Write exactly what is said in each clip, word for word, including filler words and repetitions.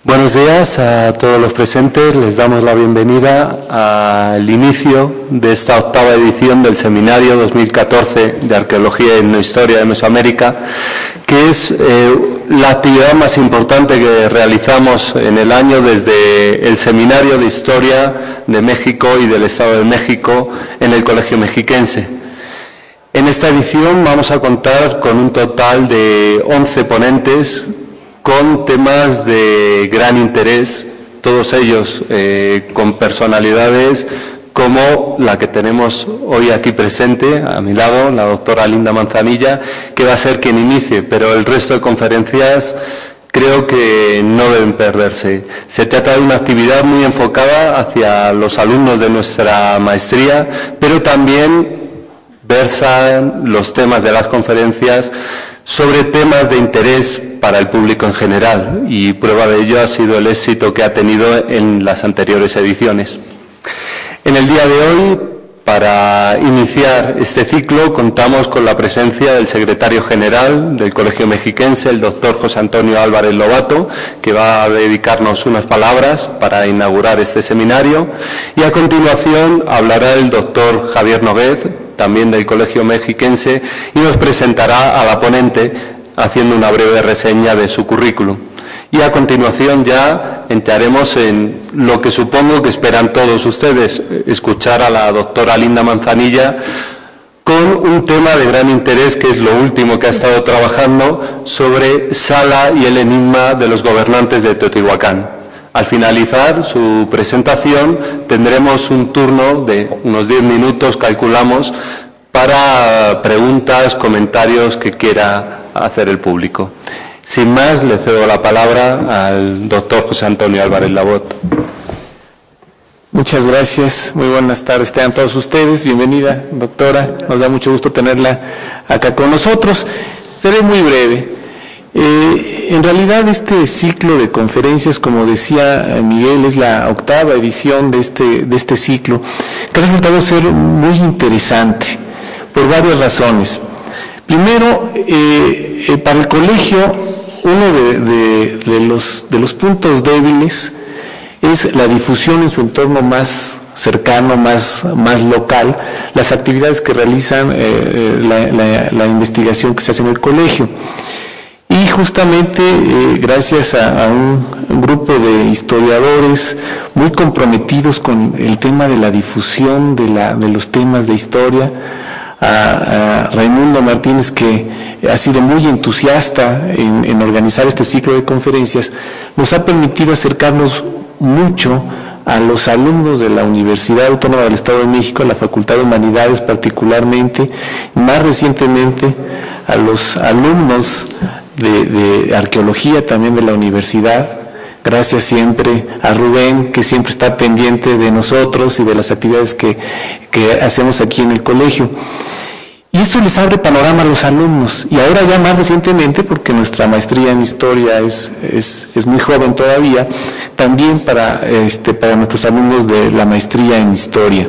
Buenos días a todos los presentes, les damos la bienvenida al inicio de esta octava edición del Seminario dos mil catorce de Arqueología y Etnohistoria de Mesoamérica, que es eh, la actividad más importante que realizamos en el año desde el Seminario de Historia de México y del Estado de México en el Colegio Mexiquense. En esta edición vamos a contar con un total de once ponentes con temas de gran interés, todos ellos eh, con personalidades como la que tenemos hoy aquí presente, a mi lado, la doctora Linda Manzanilla, que va a ser quien inicie, pero el resto de conferencias creo que no deben perderse. Se trata de una actividad muy enfocada hacia los alumnos de nuestra maestría, pero también versan los temas de las conferencias sobre temas de interés para el público en general, y prueba de ello ha sido el éxito que ha tenido en las anteriores ediciones. En el día de hoy, para iniciar este ciclo, contamos con la presencia del secretario general del Colegio Mexiquense, el doctor José Antonio Álvarez Lobato, que va a dedicarnos unas palabras para inaugurar este seminario, y a continuación hablará el doctor Javier Noguez, también del Colegio Mexiquense, y nos presentará a la ponente haciendo una breve reseña de su currículum. Y a continuación ya entraremos en lo que supongo que esperan todos ustedes, escuchar a la doctora Linda Manzanilla con un tema de gran interés, que es lo último que ha estado trabajando, sobre Sala y el enigma de los gobernantes de Teotihuacán. Al finalizar su presentación tendremos un turno de unos diez minutos, calculamos, para preguntas, comentarios que quiera hacer el público. Sin más, le cedo la palabra al doctor José Antonio Álvarez Lobato. Muchas gracias, muy buenas tardes tengan todos ustedes, bienvenida doctora, nos da mucho gusto tenerla acá con nosotros. Seré muy breve. Eh, en realidad este ciclo de conferencias, como decía Miguel, es la octava edición de este, de este ciclo, que ha resultado ser muy interesante por varias razones. Primero, eh, eh, para el colegio, uno de, de, de, los, de los puntos débiles es la difusión en su entorno más cercano, más, más local, las actividades que realizan, eh, la, la, la investigación que se hace en el colegio. Y justamente eh, gracias a, a un, un grupo de historiadores muy comprometidos con el tema de la difusión de, la, de los temas de historia, a, a Raimundo Martínez, que ha sido muy entusiasta en, en organizar este ciclo de conferencias, nos ha permitido acercarnos mucho a los alumnos de la Universidad Autónoma del Estado de México, a la Facultad de Humanidades particularmente, y más recientemente a los alumnos De, de arqueología también de la universidad, gracias siempre a Rubén, que siempre está pendiente de nosotros y de las actividades que, que hacemos aquí en el colegio. Y eso les abre panorama a los alumnos, y ahora ya más recientemente, porque nuestra maestría en historia es, es, es muy joven todavía, también para, este, para nuestros alumnos de la maestría en historia.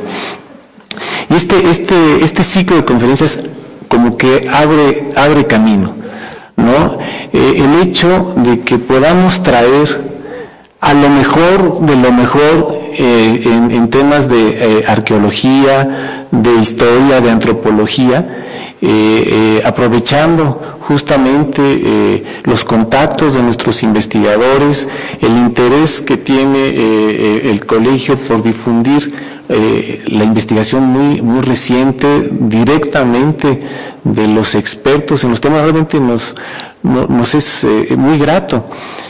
Y este, este, este ciclo de conferencias como que abre, abre camino, ¿no? Eh, el hecho de que podamos traer a lo mejor de lo mejor eh, en, en temas de eh, arqueología, de historia, de antropología, eh, eh, aprovechando justamente eh, los contactos de nuestros investigadores, el interés que tiene eh, eh, el colegio por difundir Eh, la investigación muy, muy reciente directamente de los expertos en los temas, realmente nos, no, nos es eh, muy grato.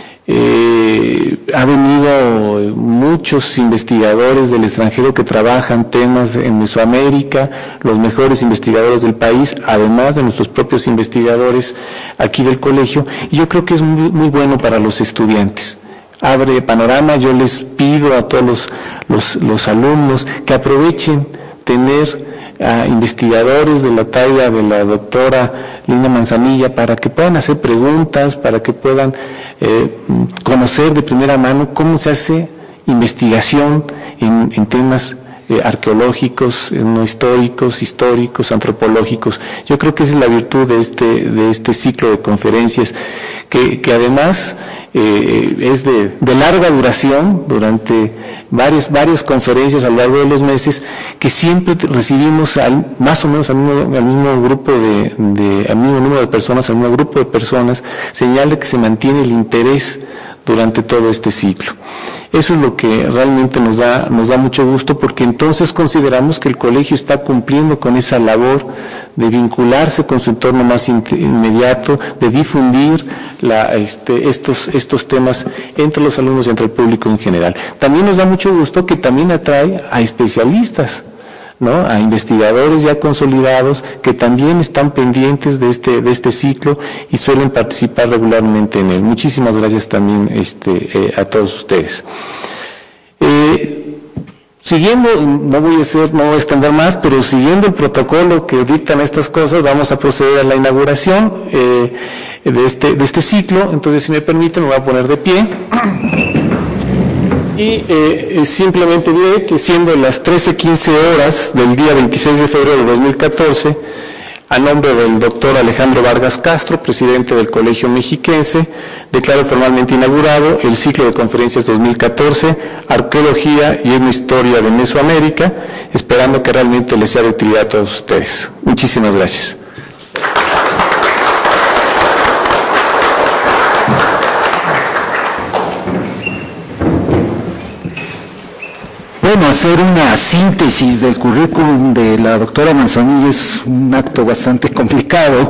Eh, ha venido muchos investigadores del extranjero que trabajan temas en Mesoamérica, los mejores investigadores del país, además de nuestros propios investigadores aquí del colegio, y yo creo que es muy, muy bueno para los estudiantes. Abre panorama. Yo les pido a todos los, los, los alumnos que aprovechen tener a investigadores de la talla de la doctora Linda Manzanilla para que puedan hacer preguntas, para que puedan eh, conocer de primera mano cómo se hace investigación en, en temas eh, arqueológicos, no históricos, históricos, antropológicos. Yo creo que esa es la virtud de este, de este ciclo de conferencias, que, que además eh, es de, de larga duración, durante varias, varias conferencias a lo largo de los meses, que siempre recibimos al, más o menos al mismo, al mismo grupo de, de, al mismo número de personas, al mismo grupo de personas, señal de que se mantiene el interés durante todo este ciclo. Eso es lo que realmente nos da, nos da mucho gusto, porque entonces consideramos que el colegio está cumpliendo con esa labor de vincularse con su entorno más inmediato, de difundir la, este, estos, estos temas entre los alumnos y entre el público en general. También nos da mucho gusto que también atrae a especialistas, ¿no?, a investigadores ya consolidados que también están pendientes de este de este ciclo y suelen participar regularmente en él. Muchísimas gracias también este, eh, a todos ustedes. Eh, siguiendo, no voy a hacer, no voy a extender más, pero siguiendo el protocolo que dictan estas cosas, vamos a proceder a la inauguración eh, de este de este ciclo. Entonces, si me permiten, me voy a poner de pie. Y eh, simplemente diré que siendo las trece quince horas del día veintiséis de febrero de dos mil catorce, a nombre del doctor Alejandro Vargas Castro, presidente del Colegio Mexiquense, declaro formalmente inaugurado el ciclo de conferencias dos mil catorce, Arqueología y Etnohistoria de Mesoamérica, esperando que realmente les sea de utilidad a todos ustedes. Muchísimas gracias. Bueno, hacer una síntesis del currículum de la doctora Manzanilla es un acto bastante complicado,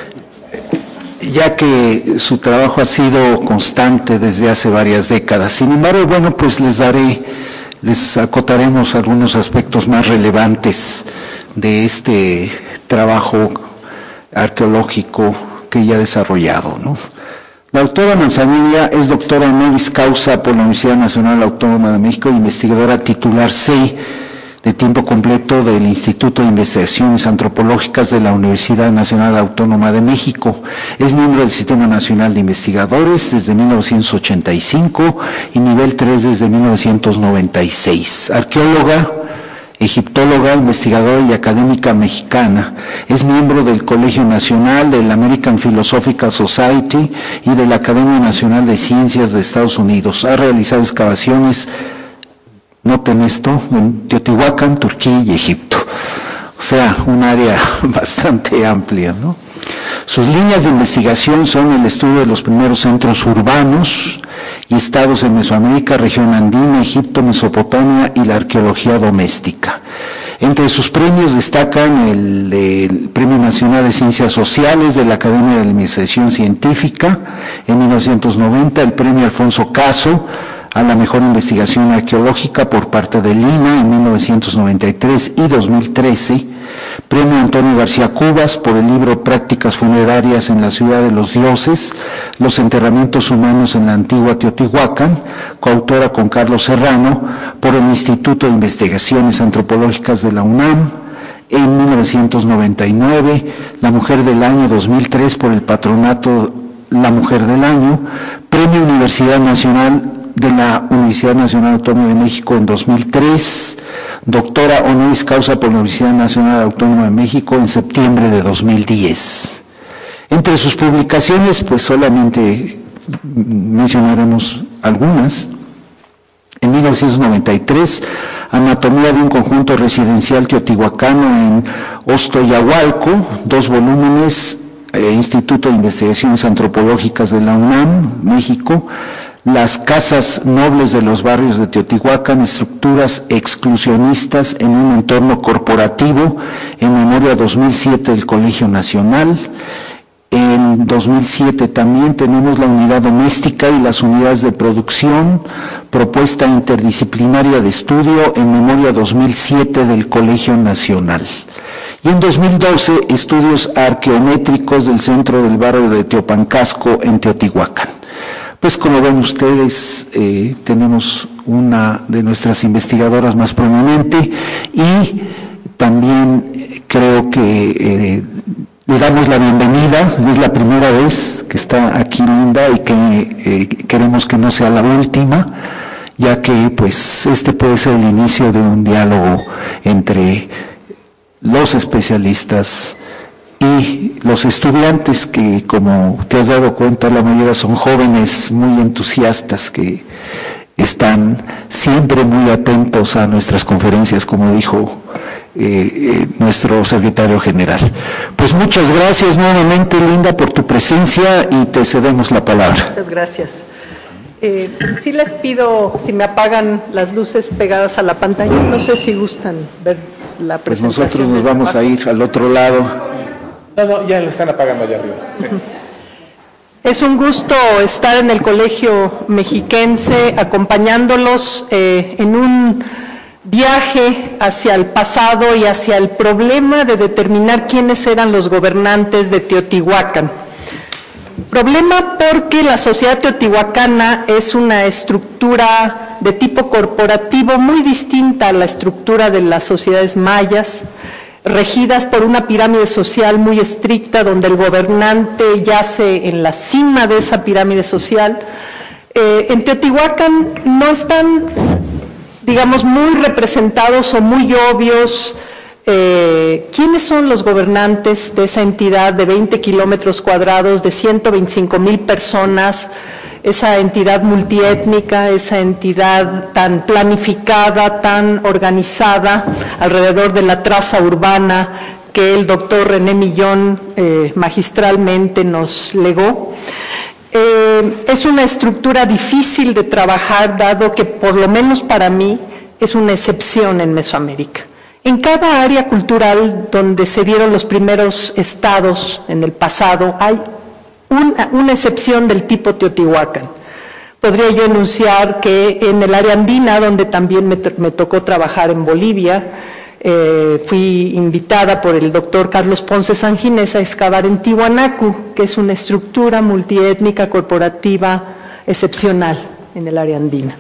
ya que su trabajo ha sido constante desde hace varias décadas. Sin embargo, bueno, pues les daré, les acotaremos algunos aspectos más relevantes de este trabajo arqueológico que ella ha desarrollado, ¿no? La doctora Manzanilla es doctora honoris causa por la Universidad Nacional Autónoma de México, investigadora titular C de tiempo completo del Instituto de Investigaciones Antropológicas de la Universidad Nacional Autónoma de México. Es miembro del Sistema Nacional de Investigadores desde mil novecientos ochenta y cinco y nivel tres desde mil novecientos noventa y seis. Arqueóloga, egiptóloga, investigadora y académica mexicana. Es miembro del Colegio Nacional, del American Philosophical Society y de la Academia Nacional de Ciencias de Estados Unidos. Ha realizado excavaciones, noten esto, en Teotihuacán, Turquía y Egipto. O sea, un área bastante amplia, ¿no? Sus líneas de investigación son el estudio de los primeros centros urbanos y estados en Mesoamérica, región andina, Egipto, Mesopotamia y la arqueología doméstica. Entre sus premios destacan el, el Premio Nacional de Ciencias Sociales de la Academia de Administración Científica en mil novecientos noventa, el Premio Alfonso Caso a la mejor investigación arqueológica por parte del I N A en mil novecientos noventa y tres y dos mil trece, Premio Antonio García Cubas por el libro Prácticas Funerarias en la Ciudad de los Dioses, los enterramientos humanos en la antigua Teotihuacán, coautora con Carlos Serrano por el Instituto de Investigaciones Antropológicas de la UNAM. En mil novecientos noventa y nueve, La Mujer del Año dos mil tres por el Patronato La Mujer del Año, Premio Universidad Nacional de la Universidad Nacional Autónoma de México en dos mil tres, doctora honoris causa por la Universidad Nacional Autónoma de México en septiembre de dos mil diez. Entre sus publicaciones, pues solamente mencionaremos algunas. En mil novecientos noventa y tres, Anatomía de un conjunto residencial teotihuacano en Ostoyahualco, dos volúmenes, eh, Instituto de Investigaciones Antropológicas de la UNAM, México. Las casas nobles de los barrios de Teotihuacán, estructuras exclusionistas en un entorno corporativo, en memoria dos mil siete del Colegio Nacional. En dos mil siete también tenemos la unidad doméstica y las unidades de producción, propuesta interdisciplinaria de estudio en memoria dos mil siete del Colegio Nacional. Y en dos mil doce, estudios arqueométricos del centro del barrio de Teopancasco en Teotihuacán. Pues como ven ustedes, eh, tenemos una de nuestras investigadoras más prominente y también eh, creo que eh, le damos la bienvenida. Es la primera vez que está aquí Linda y que eh, queremos que no sea la última. ya que pues este puede ser el inicio de un diálogo entre los especialistas y los estudiantes, que como te has dado cuenta la mayoría son jóvenes muy entusiastas que están siempre muy atentos a nuestras conferencias, como dijo eh, eh, nuestro secretario general. Pues muchas gracias nuevamente, Linda, por tu presencia y te cedemos la palabra. Muchas gracias. Eh, sí les pido, si me apagan las luces pegadas a la pantalla, no sé si gustan ver la Pues presentación. nosotros nos vamos a ir al otro lado. No, no, ya lo están apagando allá arriba. Sí. Es un gusto estar en el Colegio Mexiquense acompañándolos eh, en un viaje hacia el pasado y hacia el problema de determinar quiénes eran los gobernantes de Teotihuacán. Problema porque la sociedad teotihuacana es una estructura de tipo corporativo muy distinta a la estructura de las sociedades mayas, regidas por una pirámide social muy estricta, donde el gobernante yace en la cima de esa pirámide social. Eh, en Teotihuacán no están, digamos, muy representados o muy obvios eh, quiénes son los gobernantes de esa entidad de veinte kilómetros cuadrados, de ciento veinticinco mil personas, esa entidad multiétnica, esa entidad tan planificada, tan organizada alrededor de la traza urbana que el doctor René Millón eh, magistralmente nos legó. Eh, es una estructura difícil de trabajar, dado que por lo menos para mí es una excepción en Mesoamérica. En cada área cultural donde se dieron los primeros estados en el pasado hay Una, una excepción del tipo Teotihuacán. Podría yo enunciar que en el área andina, donde también me, me tocó trabajar en Bolivia, eh, fui invitada por el doctor Carlos Ponce Sanginés a excavar en Tiwanaku, que es una estructura multiétnica corporativa excepcional en el área andina.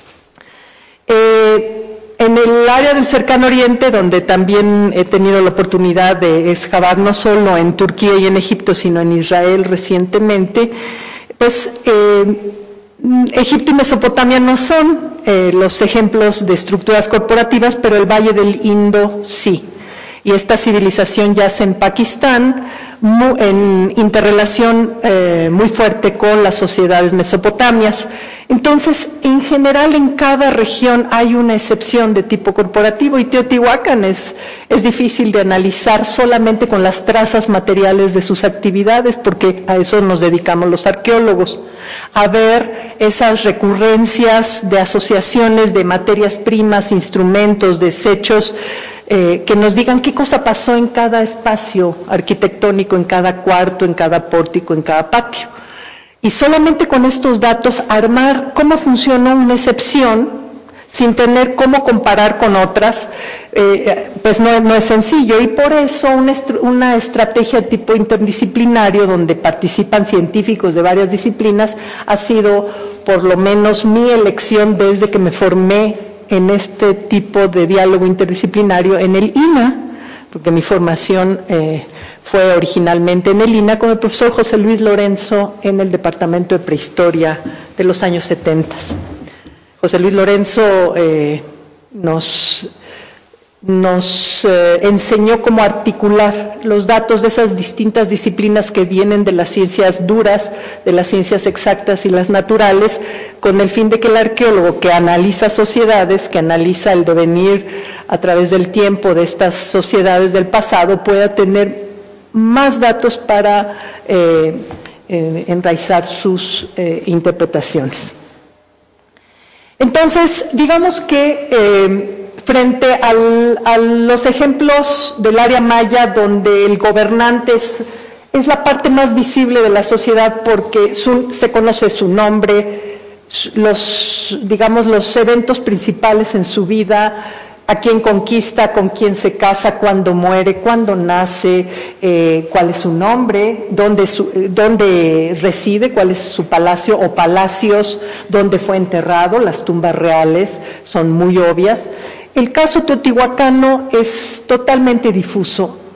Eh, En el área del cercano oriente, donde también he tenido la oportunidad de excavar no solo en Turquía y en Egipto, sino en Israel recientemente, pues eh, Egipto y Mesopotamia no son eh, los ejemplos de estructuras corporativas, pero el Valle del Indo sí. Y esta civilización yace en Pakistán, muy, en interrelación eh, muy fuerte con las sociedades mesopotamias. Entonces, en general, en cada región hay una excepción de tipo corporativo, y Teotihuacán es, es difícil de analizar solamente con las trazas materiales de sus actividades, porque a eso nos dedicamos los arqueólogos, a ver esas recurrencias de asociaciones de materias primas, instrumentos, desechos, Eh, que nos digan qué cosa pasó en cada espacio arquitectónico, en cada cuarto, en cada pórtico, en cada patio. Y solamente con estos datos armar cómo funcionó una excepción, sin tener cómo comparar con otras, eh, pues no, no es sencillo. Y por eso una, una estrategia tipo interdisciplinario, donde participan científicos de varias disciplinas, ha sido por lo menos mi elección desde que me formé en este tipo de diálogo interdisciplinario en el I N A, porque mi formación eh, fue originalmente en el I N A con el profesor José Luis Lorenzo en el Departamento de Prehistoria de los años setenta. José Luis Lorenzo eh, nos, nos eh, enseñó cómo articular los datos de esas distintas disciplinas que vienen de las ciencias duras, de las ciencias exactas y las naturales, con el fin de que el arqueólogo que analiza sociedades, que analiza el devenir a través del tiempo de estas sociedades del pasado, pueda tener más datos para eh, eh, enraizar sus eh, interpretaciones. Entonces, digamos que eh, frente al, a los ejemplos del área maya, donde el gobernante es, es la parte más visible de la sociedad, porque su, se conoce su nombre, los, digamos, los eventos principales en su vida, a quién conquista, con quién se casa, cuándo muere, cuándo nace, eh, cuál es su nombre, dónde, su, dónde reside, cuál es su palacio o palacios, dónde fue enterrado. Las tumbas reales son muy obvias. El caso teotihuacano es totalmente difuso.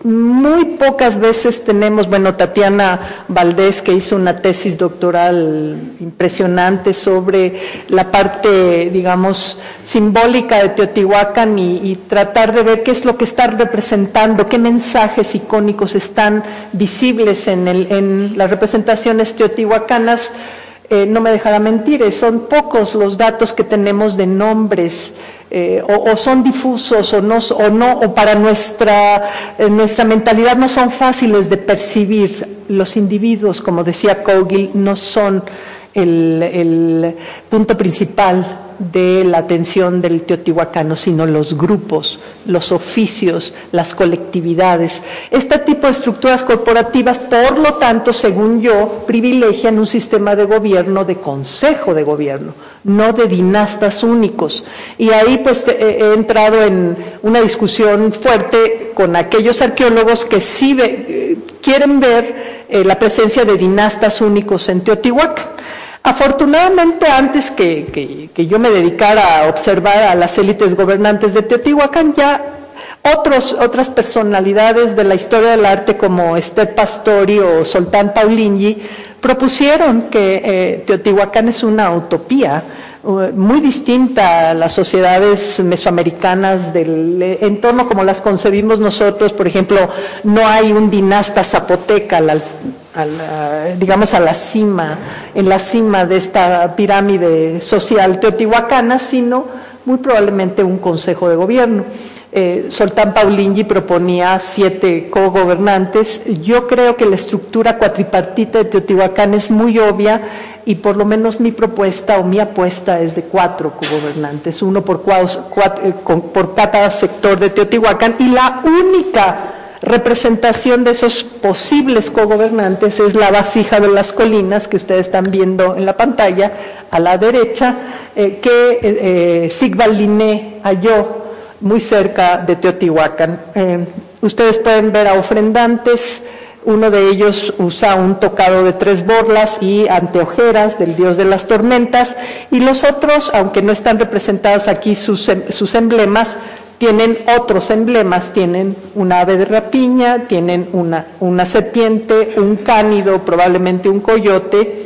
muy pocas veces tenemos, bueno, Tatiana Valdés, que hizo una tesis doctoral impresionante sobre la parte, digamos, simbólica de Teotihuacán y, y tratar de ver qué es lo que está representando, qué mensajes icónicos están visibles en, el, en las representaciones teotihuacanas. Eh, no me dejará mentir, son pocos los datos que tenemos de nombres, eh, o, o son difusos o no, o, no, o para nuestra, eh, nuestra mentalidad no son fáciles de percibir. Los individuos, como decía Cowgill, no son el, el punto principal de la atención del teotihuacano, sino los grupos, los oficios, las colectividades. Este tipo de estructuras corporativas, por lo tanto, según yo, privilegian un sistema de gobierno de consejo de gobierno, no de dinastas únicos. Y ahí pues he entrado en una discusión fuerte con aquellos arqueólogos que sí ve, quieren ver eh, la presencia de dinastas únicos en Teotihuacán. Afortunadamente, antes que, que, que yo me dedicara a observar a las élites gobernantes de Teotihuacán, ya otros, otras personalidades de la historia del arte como Esther Pastori o Soltán Paulinyi propusieron que eh, Teotihuacán es una utopía uh, muy distinta a las sociedades mesoamericanas del entorno como las concebimos nosotros. Por ejemplo, no hay un dinasta zapoteca al A la, digamos a la cima, en la cima de esta pirámide social teotihuacana, sino muy probablemente un consejo de gobierno. Eh, Soltán Paulinyi proponía siete cogobernantes. Yo creo que la estructura cuatripartita de Teotihuacán es muy obvia y por lo menos mi propuesta o mi apuesta es de cuatro cogobernantes, uno por, cuatro, por cada sector de Teotihuacán, y la única representación de esos posibles cogobernantes es la vasija de las colinas que ustedes están viendo en la pantalla a la derecha, eh, que eh, Sigvald Linné halló muy cerca de Teotihuacán. Eh, ustedes pueden ver a ofrendantes. Uno de ellos usa un tocado de tres borlas y anteojeras del dios de las tormentas, y los otros, aunque no están representadas aquí sus, sus emblemas, tienen otros emblemas, tienen un ave de rapiña, tienen una, una serpiente, un cánido, probablemente un coyote,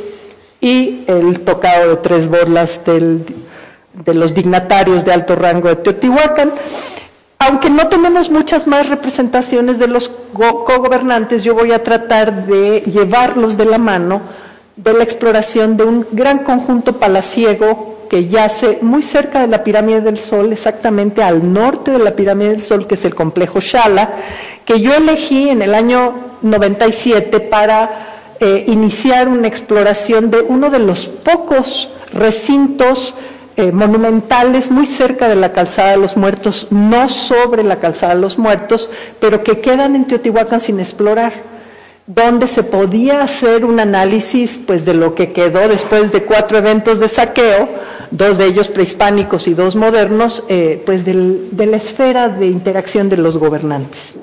y el tocado de tres borlas del, de los dignatarios de alto rango de Teotihuacán. Aunque no tenemos muchas más representaciones de los cogobernantes, yo voy a tratar de llevarlos de la mano de la exploración de un gran conjunto palaciego que yace muy cerca de la Pirámide del Sol, exactamente al norte de la Pirámide del Sol, que es el complejo Xala, que yo elegí en el año noventa y siete para eh, iniciar una exploración de uno de los pocos recintos eh, monumentales muy cerca de la Calzada de los Muertos, no sobre la Calzada de los Muertos, pero que quedan en Teotihuacán sin explorar, donde se podía hacer un análisis pues de lo que quedó después de cuatro eventos de saqueo, dos de ellos prehispánicos y dos modernos, eh, pues del, de la esfera de interacción de los gobernantes.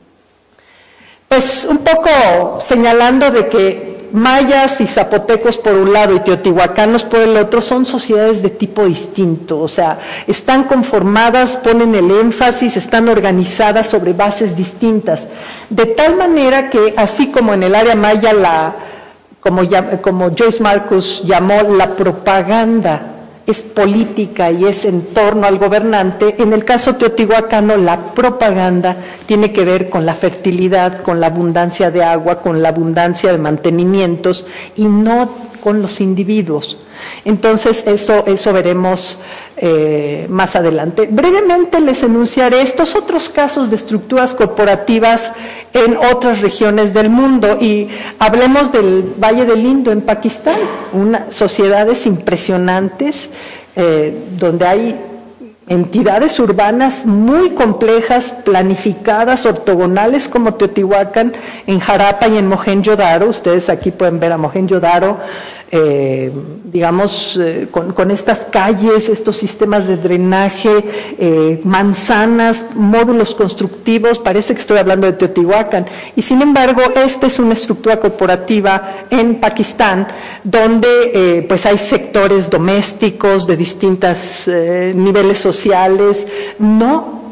Pues un poco señalando de que mayas y zapotecos por un lado y teotihuacanos por el otro son sociedades de tipo distinto, o sea, están conformadas, ponen el énfasis, están organizadas sobre bases distintas, de tal manera que así como en el área maya, la, como, como Joyce Marcus llamó la propaganda, es política y es en torno al gobernante, en el caso teotihuacano la propaganda tiene que ver con la fertilidad, con la abundancia de agua, con la abundancia de mantenimientos y no con los individuos. Entonces eso, eso veremos eh, más adelante. Brevemente les enunciaré estos otros casos de estructuras corporativas en otras regiones del mundo y hablemos del Valle del Indo en Pakistán, una, sociedades impresionantes eh, donde hay entidades urbanas muy complejas, planificadas, ortogonales como Teotihuacán, en Harappa y en Mohenjo-Daro. Ustedes aquí pueden ver a Mohenjo-Daro, eh, digamos, eh, con, con estas calles, estos sistemas de drenaje, eh, manzanas, módulos constructivos. Parece que estoy hablando de Teotihuacán. Y sin embargo, esta es una estructura corporativa en Pakistán, donde eh, pues hay sectores domésticos de distintos eh, niveles sociales, no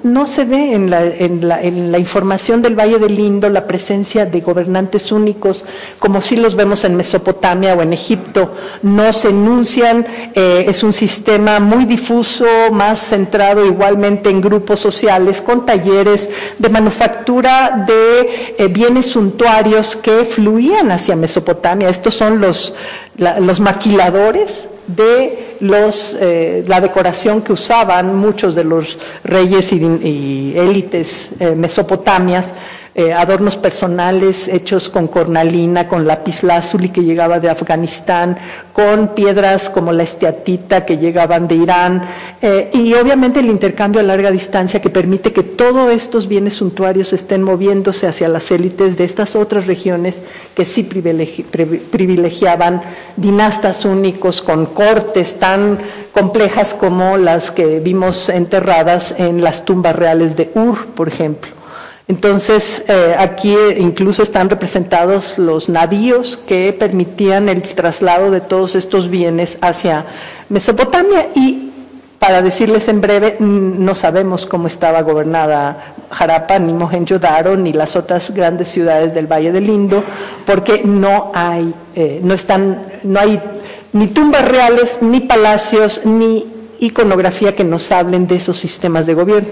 no se ve en la, en, la, en la información del Valle del Indo la presencia de gobernantes únicos, como sí los vemos en Mesopotamia o en Egipto. No se enuncian, eh, es un sistema muy difuso, más centrado igualmente en grupos sociales, con talleres de manufactura de eh, bienes suntuarios que fluían hacia Mesopotamia. Estos son los, la, los maquiladores de los, eh, la decoración que usaban muchos de los reyes y, y élites eh, mesopotamias, eh, adornos personales hechos con cornalina, con lapislázuli que llegaba de Afganistán, con piedras como la esteatita que llegaban de Irán, eh, y obviamente el intercambio a larga distancia que permite que todos estos bienes suntuarios estén moviéndose hacia las élites de estas otras regiones que sí privilegi privilegiaban dinastas únicos con cortes tan complejas como las que vimos enterradas en las tumbas reales de Ur, por ejemplo. Entonces, eh, aquí incluso están representados los navíos que permitían el traslado de todos estos bienes hacia Mesopotamia, y para decirles en breve, no sabemos cómo estaba gobernada Harappa, ni Mohenjo-Daro, ni las otras grandes ciudades del Valle del Indo, porque no hay, eh, no están, no hay ni tumbas reales, ni palacios, ni iconografía que nos hablen de esos sistemas de gobierno.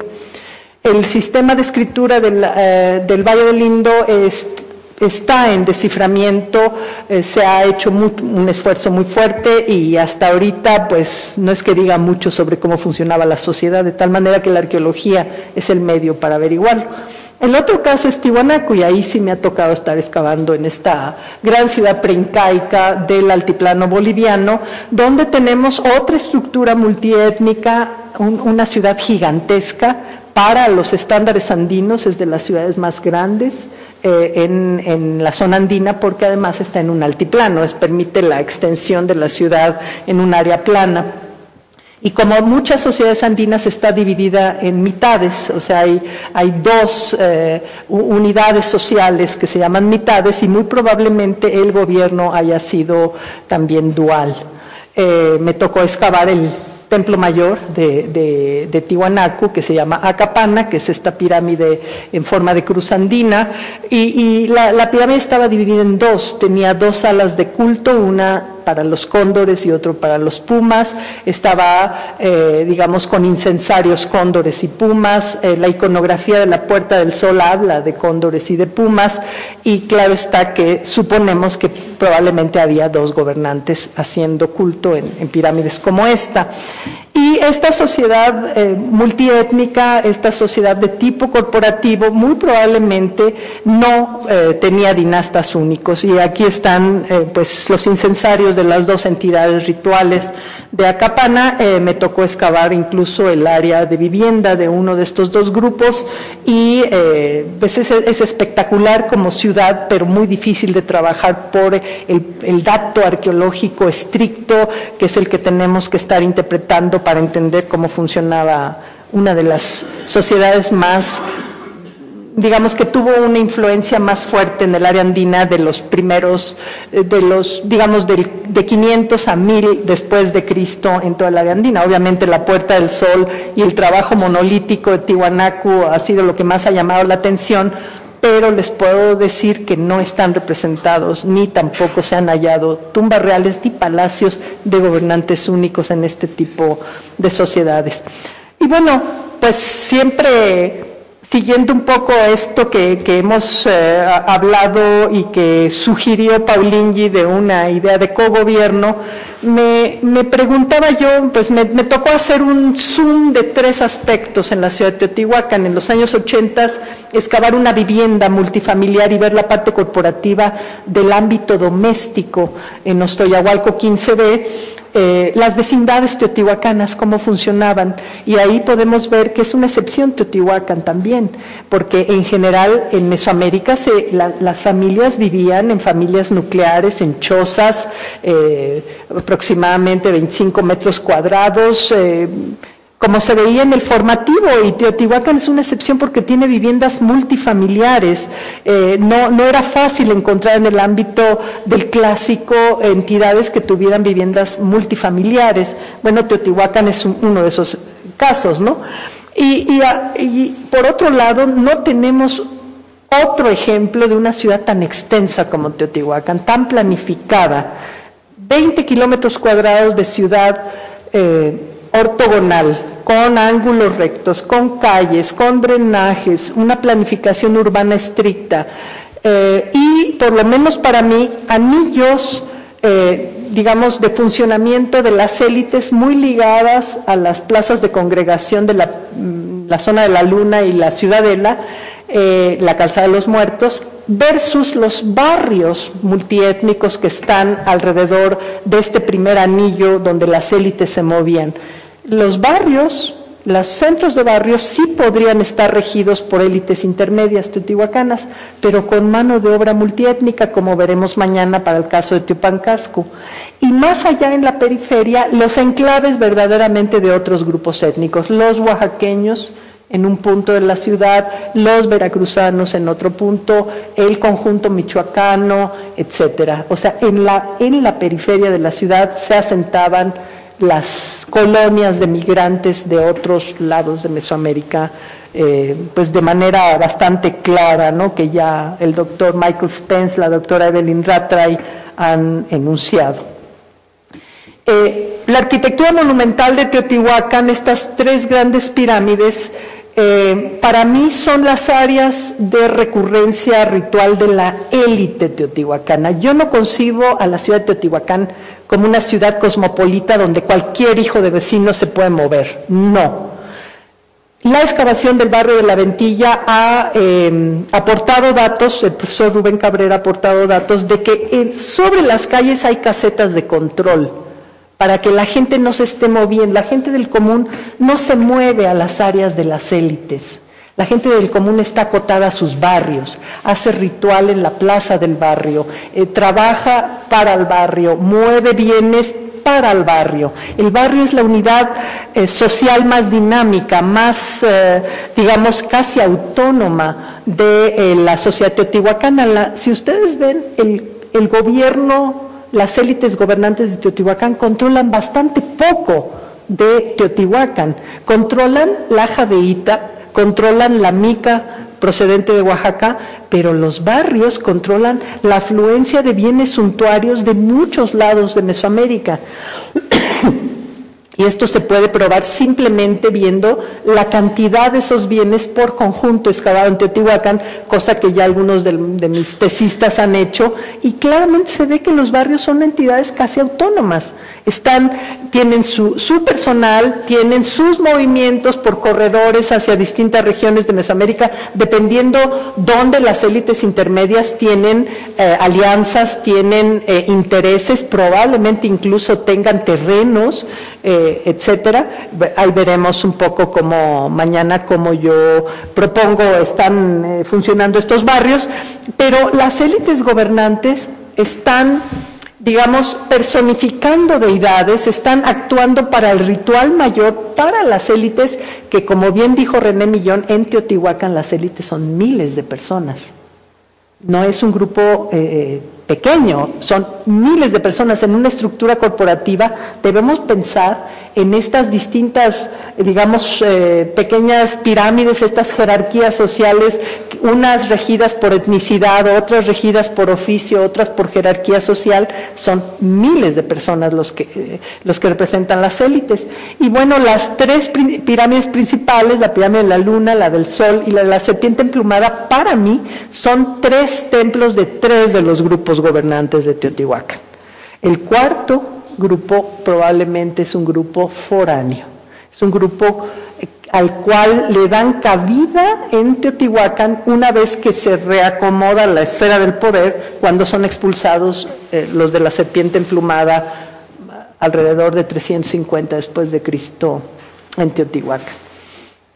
El sistema de escritura del, eh, del Valle del Indo es, está en desciframiento, eh, se ha hecho muy, un esfuerzo muy fuerte, y hasta ahorita pues no es que diga mucho sobre cómo funcionaba la sociedad, de tal manera que la arqueología es el medio para averiguarlo. El otro caso es Tiwanaku, y ahí sí me ha tocado estar excavando en esta gran ciudad preincaica del altiplano boliviano, donde tenemos otra estructura multiétnica, un, una ciudad gigantesca. Para los estándares andinos es de las ciudades más grandes eh, en, en la zona andina, porque además está en un altiplano, es, permite la extensión de la ciudad en un área plana. Y como muchas sociedades andinas está dividida en mitades, o sea, hay, hay dos eh, unidades sociales que se llaman mitades, y muy probablemente el gobierno haya sido también dual. Eh, me tocó excavar el templo mayor de, de, de Tiwanaku, que se llama Acapana, que es esta pirámide en forma de cruz andina, y, y la, la pirámide estaba dividida en dos, tenía dos salas de culto, una para los cóndores y otro para los pumas, estaba, eh, digamos, con incensarios cóndores y pumas, eh, la iconografía de la Puerta del Sol habla de cóndores y de pumas, y claro está que suponemos que probablemente había dos gobernantes haciendo culto en, en pirámides como esta. Y esta sociedad eh, multiétnica, esta sociedad de tipo corporativo, muy probablemente no eh, tenía dinastas únicos, y aquí están eh, pues los incensarios de las dos entidades rituales de Acapana. Eh, me tocó excavar incluso el área de vivienda de uno de estos dos grupos, y eh, pues es, es espectacular como ciudad, pero muy difícil de trabajar por el, el dato arqueológico estricto, que es el que tenemos que estar interpretando para entender cómo funcionaba una de las sociedades más, digamos, que tuvo una influencia más fuerte en el área andina de los primeros, de los, digamos, de, de quinientos a mil después de Cristo en toda el área andina. Obviamente la Puerta del Sol y el trabajo monolítico de Tiwanaku ha sido lo que más ha llamado la atención, pero les puedo decir que no están representados, ni tampoco se han hallado tumbas reales ni palacios de gobernantes únicos en este tipo de sociedades. Y bueno, pues siempre siguiendo un poco esto que, que hemos eh, hablado y que sugirió Paulingi de una idea de cogobierno, me, me preguntaba yo, pues me, me tocó hacer un zoom de tres aspectos en la ciudad de Teotihuacán. En los años ochenta, excavar una vivienda multifamiliar y ver la parte corporativa del ámbito doméstico en Ostoyahualco quince B, Eh, las vecindades teotihuacanas, cómo funcionaban, y ahí podemos ver que es una excepción Teotihuacán también, porque en general en Mesoamérica se, la, las familias vivían en familias nucleares, en chozas, eh, aproximadamente veinticinco metros cuadrados, eh, como se veía en el formativo, y Teotihuacán es una excepción porque tiene viviendas multifamiliares. Eh, no, no era fácil encontrar en el ámbito del clásico entidades que tuvieran viviendas multifamiliares. Bueno, Teotihuacán es un, uno de esos casos, ¿no? Y, y, y por otro lado, no tenemos otro ejemplo de una ciudad tan extensa como Teotihuacán, tan planificada, veinte kilómetros cuadrados de ciudad eh, ortogonal, con ángulos rectos, con calles, con drenajes, una planificación urbana estricta, eh, y por lo menos para mí, anillos, eh, digamos, de funcionamiento de las élites muy ligadas a las plazas de congregación de la, la zona de la Luna y la Ciudadela, eh, la Calzada de los Muertos, versus los barrios multiétnicos que están alrededor de este primer anillo donde las élites se movían. Los barrios, los centros de barrios sí podrían estar regidos por élites intermedias teotihuacanas, pero con mano de obra multiétnica, como veremos mañana para el caso de Teopancasco. Y más allá en la periferia, los enclaves verdaderamente de otros grupos étnicos, los oaxaqueños en un punto de la ciudad, los veracruzanos en otro punto, el conjunto michoacano, etcétera. O sea, en la, en la periferia de la ciudad se asentaban las colonias de migrantes de otros lados de Mesoamérica, eh, pues de manera bastante clara, ¿no?, que ya el doctor Michael Spence, la doctora Evelyn Rattray han enunciado. Eh, la arquitectura monumental de Teotihuacán, estas tres grandes pirámides, eh, para mí son las áreas de recurrencia ritual de la élite teotihuacana. Yo no concibo a la ciudad de Teotihuacán como una ciudad cosmopolita donde cualquier hijo de vecino se puede mover. No. La excavación del barrio de La Ventilla ha eh, aportado datos, el profesor Rubén Cabrera ha aportado datos de que en, sobre las calles hay casetas de control para que la gente no se esté moviendo. La gente del común no se mueve a las áreas de las élites. La gente del común está acotada a sus barrios, hace ritual en la plaza del barrio, eh, trabaja para el barrio, mueve bienes para el barrio. El barrio es la unidad eh, social más dinámica, más, eh, digamos, casi autónoma de eh, la sociedad teotihuacana. La, si ustedes ven, el, el gobierno, las élites gobernantes de Teotihuacán controlan bastante poco de Teotihuacán. Controlan la jadeíta, controlan la mica procedente de Oaxaca, pero los barrios controlan la afluencia de bienes suntuarios de muchos lados de Mesoamérica. Y esto se puede probar simplemente viendo la cantidad de esos bienes por conjunto excavado en Teotihuacán, cosa que ya algunos de, de mis tesistas han hecho, y claramente se ve que los barrios son entidades casi autónomas. Están, tienen su, su personal, tienen sus movimientos por corredores hacia distintas regiones de Mesoamérica, dependiendo dónde las élites intermedias tienen eh, alianzas, tienen eh, intereses, probablemente incluso tengan terrenos, Eh, etcétera. Ahí veremos un poco cómo mañana, como yo propongo, están eh, funcionando estos barrios, pero las élites gobernantes están, digamos, personificando deidades, están actuando para el ritual mayor, para las élites que, como bien dijo René Millón, en Teotihuacán las élites son miles de personas. No es un grupo eh, pequeño, son miles de personas en una estructura corporativa. Debemos pensar en estas distintas, digamos, eh, pequeñas pirámides, estas jerarquías sociales, unas regidas por etnicidad, otras regidas por oficio, otras por jerarquía social. Son miles de personas los que, eh, los que representan las élites. Y bueno, las tres pirámides principales, la pirámide de la Luna, la del Sol y la de la Serpiente Emplumada, para mí son tres templos de tres de los grupos gobernantes de Teotihuacán. El cuarto grupo probablemente es un grupo foráneo, es un grupo al cual le dan cabida en Teotihuacán una vez que se reacomoda la esfera del poder, cuando son expulsados eh, los de la Serpiente Emplumada alrededor de trescientos cincuenta después de Cristo en Teotihuacán.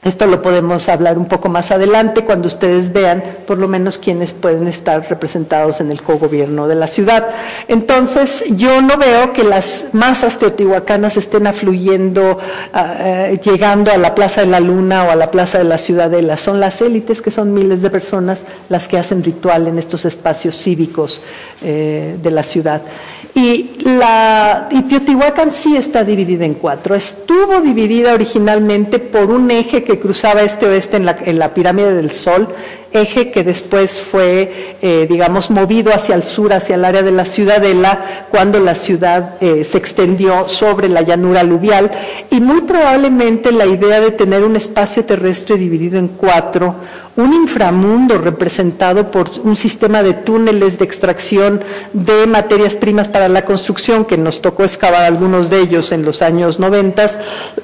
Esto lo podemos hablar un poco más adelante cuando ustedes vean por lo menos quiénes pueden estar representados en el cogobierno de la ciudad. Entonces, yo no veo que las masas teotihuacanas estén afluyendo, uh, llegando a la Plaza de la Luna o a la Plaza de la Ciudadela. Son las élites, que son miles de personas, las que hacen ritual en estos espacios cívicos eh, de la ciudad. Y, la, y Teotihuacán sí está dividida en cuatro. Estuvo dividida originalmente por un eje que cruzaba este-oeste en la, en la pirámide del Sol, eje que después fue, eh, digamos, movido hacia el sur, hacia el área de la Ciudadela, cuando la ciudad eh, se extendió sobre la llanura aluvial, y muy probablemente la idea de tener un espacio terrestre dividido en cuatro, un inframundo representado por un sistema de túneles de extracción de materias primas para la construcción, que nos tocó excavar algunos de ellos en los años noventas,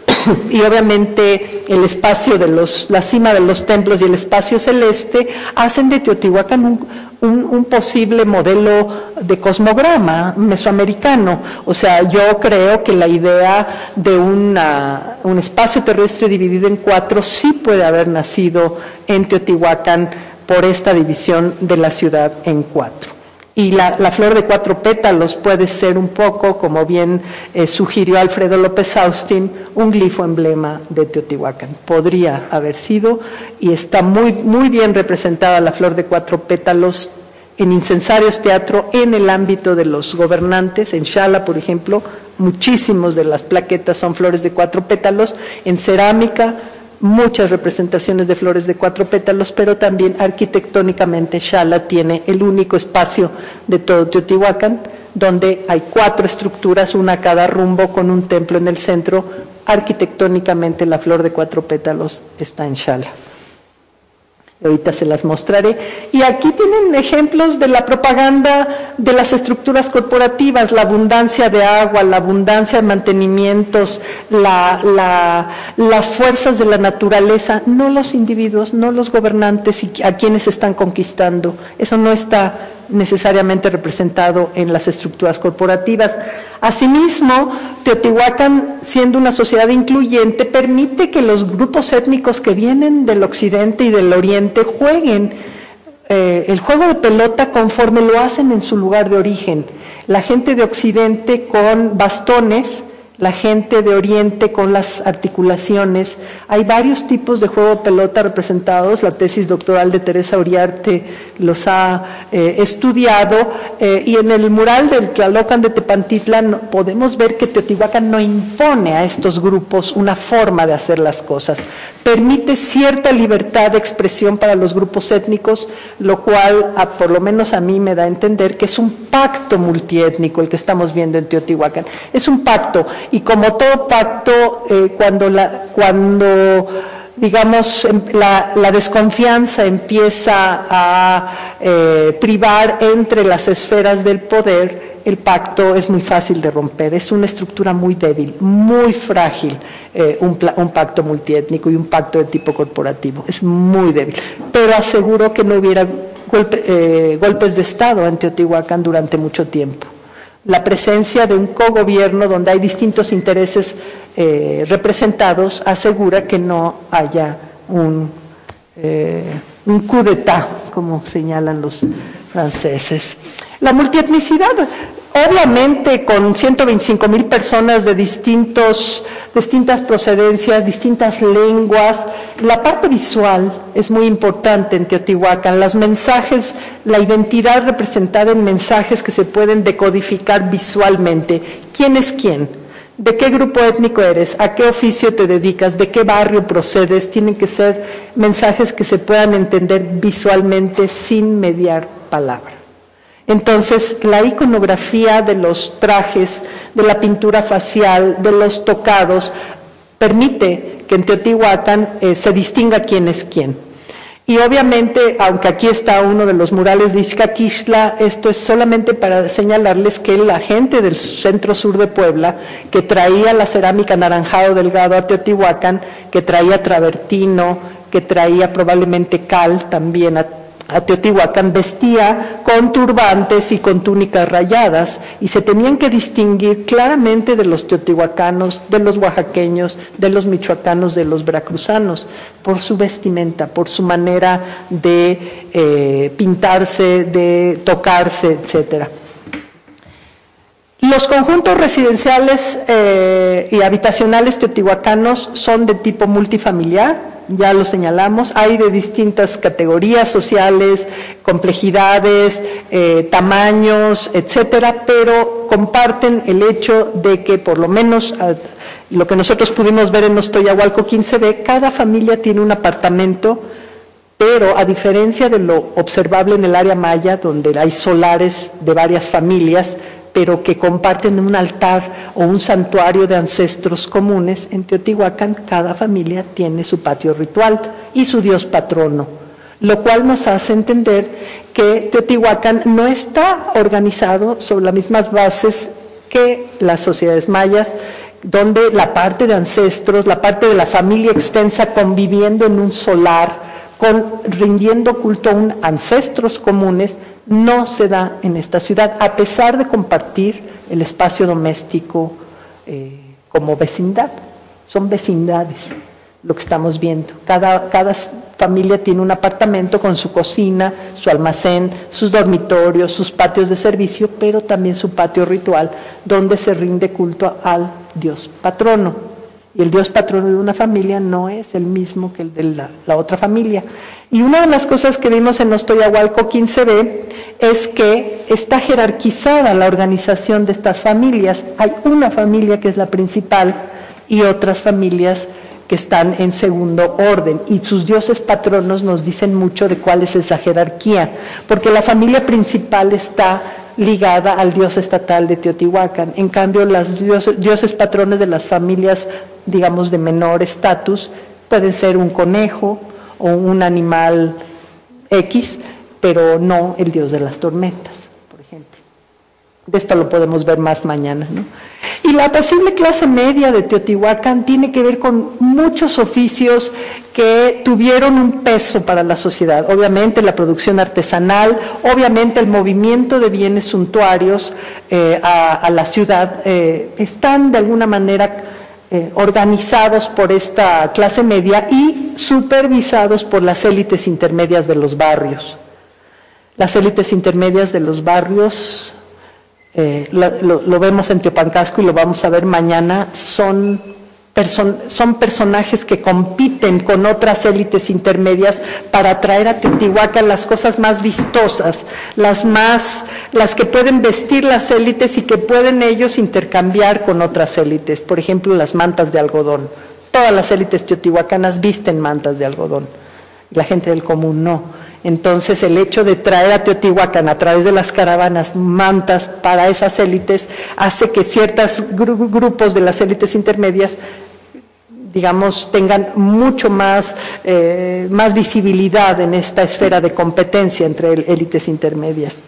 y obviamente el espacio de los, la cima de los templos y el espacio celeste hacen de Teotihuacán un, un, un posible modelo de cosmograma mesoamericano. O sea, yo creo que la idea de una, un espacio terrestre dividido en cuatro sí puede haber nacido en Teotihuacán por esta división de la ciudad en cuatro. Y la, la flor de cuatro pétalos puede ser un poco, como bien eh, sugirió Alfredo López Austin, un glifo emblema de Teotihuacán. Podría haber sido, y está muy, muy bien representada la flor de cuatro pétalos en Incensarios Teatro, en el ámbito de los gobernantes. En Xala, por ejemplo, muchísimos de las plaquetas son flores de cuatro pétalos. En cerámica, muchas representaciones de flores de cuatro pétalos, pero también arquitectónicamente Xala tiene el único espacio de todo Teotihuacán, donde hay cuatro estructuras, una a cada rumbo, con un templo en el centro. Arquitectónicamente la flor de cuatro pétalos está en Xala. Ahorita se las mostraré. Y aquí tienen ejemplos de la propaganda de las estructuras corporativas, la abundancia de agua, la abundancia de mantenimientos, la, la, las fuerzas de la naturaleza, no los individuos, no los gobernantes y a quienes están conquistando. Eso no está necesariamente representado en las estructuras corporativas. Asimismo, Teotihuacán, siendo una sociedad incluyente, permite que los grupos étnicos que vienen del occidente y del oriente jueguen eh, el juego de pelota conforme lo hacen en su lugar de origen. La gente de occidente con bastones, la gente de oriente con las articulaciones. Hay varios tipos de juego de pelota representados. La tesis doctoral de Teresa Uriarte los ha eh, estudiado, eh, y en el mural del Tlalocan de Tepantitlan podemos ver que Teotihuacán no impone a estos grupos una forma de hacer las cosas. Permite cierta libertad de expresión para los grupos étnicos, lo cual a, por lo menos a mí me da a entender que es un pacto multiétnico el que estamos viendo en Teotihuacán. Es un pacto. Y como todo pacto, eh, cuando, la, cuando digamos, la, la desconfianza empieza a eh, privar entre las esferas del poder, el pacto es muy fácil de romper. Es una estructura muy débil, muy frágil, eh, un, un pacto multiétnico y un pacto de tipo corporativo. Es muy débil. Pero aseguro que no hubiera golpe, eh, golpes de Estado en Teotihuacán durante mucho tiempo. La presencia de un cogobierno donde hay distintos intereses eh, representados asegura que no haya un, eh, un coup d'état, como señalan los franceses. La multietnicidad, obviamente con ciento veinticinco mil personas de distintos, distintas procedencias, distintas lenguas, la parte visual es muy importante en Teotihuacán. Los mensajes, la identidad representada en mensajes que se pueden decodificar visualmente. ¿Quién es quién? ¿De qué grupo étnico eres? ¿A qué oficio te dedicas? ¿De qué barrio procedes? Tienen que ser mensajes que se puedan entender visualmente sin mediar palabra. Entonces, la iconografía de los trajes, de la pintura facial, de los tocados, permite que en Teotihuacán eh, se distinga quién es quién. Y obviamente, aunque aquí está uno de los murales de Ixcaquixtla, esto es solamente para señalarles que la gente del centro sur de Puebla, que traía la cerámica anaranjado delgado a Teotihuacán, que traía travertino, que traía probablemente cal también a a Teotihuacán vestía con turbantes y con túnicas rayadas y se tenían que distinguir claramente de los teotihuacanos, de los oaxaqueños, de los michoacanos, de los veracruzanos, por su vestimenta, por su manera de eh, pintarse, de tocarse, etcétera. Los conjuntos residenciales eh, y habitacionales teotihuacanos son de tipo multifamiliar, ya lo señalamos, hay de distintas categorías sociales, complejidades, eh, tamaños, etcétera, pero comparten el hecho de que por lo menos a, lo que nosotros pudimos ver en Nostoyahualco quince B, cada familia tiene un apartamento, pero a diferencia de lo observable en el área maya, donde hay solares de varias familias, pero que comparten un altar o un santuario de ancestros comunes, en Teotihuacán cada familia tiene su patio ritual y su dios patrono, lo cual nos hace entender que Teotihuacán no está organizado sobre las mismas bases que las sociedades mayas, donde la parte de ancestros, la parte de la familia extensa conviviendo en un solar, con, rindiendo culto a un ancestros comunes, no se da en esta ciudad, a pesar de compartir el espacio doméstico eh, como vecindad. Son vecindades lo que estamos viendo. Cada, cada familia tiene un apartamento con su cocina, su almacén, sus dormitorios, sus patios de servicio, pero también su patio ritual, donde se rinde culto al Dios patrono. Y el Dios patrono de una familia no es el mismo que el de la, la otra familia. Y una de las cosas que vimos en Nostoyahualco quince B es que está jerarquizada la organización de estas familias. Hay una familia que es la principal y otras familias que están en segundo orden. Y sus dioses patronos nos dicen mucho de cuál es esa jerarquía, porque la familia principal está ligada al dios estatal de Teotihuacán. En cambio, los dioses, dioses patrones de las familias, digamos, de menor estatus, pueden ser un conejo o un animal X, pero no el dios de las tormentas, por ejemplo. De esto lo podemos ver más mañana, ¿no? Y la posible clase media de Teotihuacán tiene que ver con muchos oficios que tuvieron un peso para la sociedad. Obviamente la producción artesanal, obviamente el movimiento de bienes suntuarios eh, a, a la ciudad, eh, están de alguna manera eh, organizados por esta clase media y supervisados por las élites intermedias de los barrios. Las élites intermedias de los barrios... Eh, lo, lo, lo vemos en Teopancasco y lo vamos a ver mañana, son, person, son personajes que compiten con otras élites intermedias para traer a Teotihuacán las cosas más vistosas, las más, las que pueden vestir las élites y que pueden ellos intercambiar con otras élites. Por ejemplo, las mantas de algodón. Todas las élites teotihuacanas visten mantas de algodón, la gente del común no. Entonces, el hecho de traer a Teotihuacán a través de las caravanas mantas para esas élites hace que ciertos gru grupos de las élites intermedias, digamos, tengan mucho más, eh, más visibilidad en esta esfera de competencia entre élites intermedias.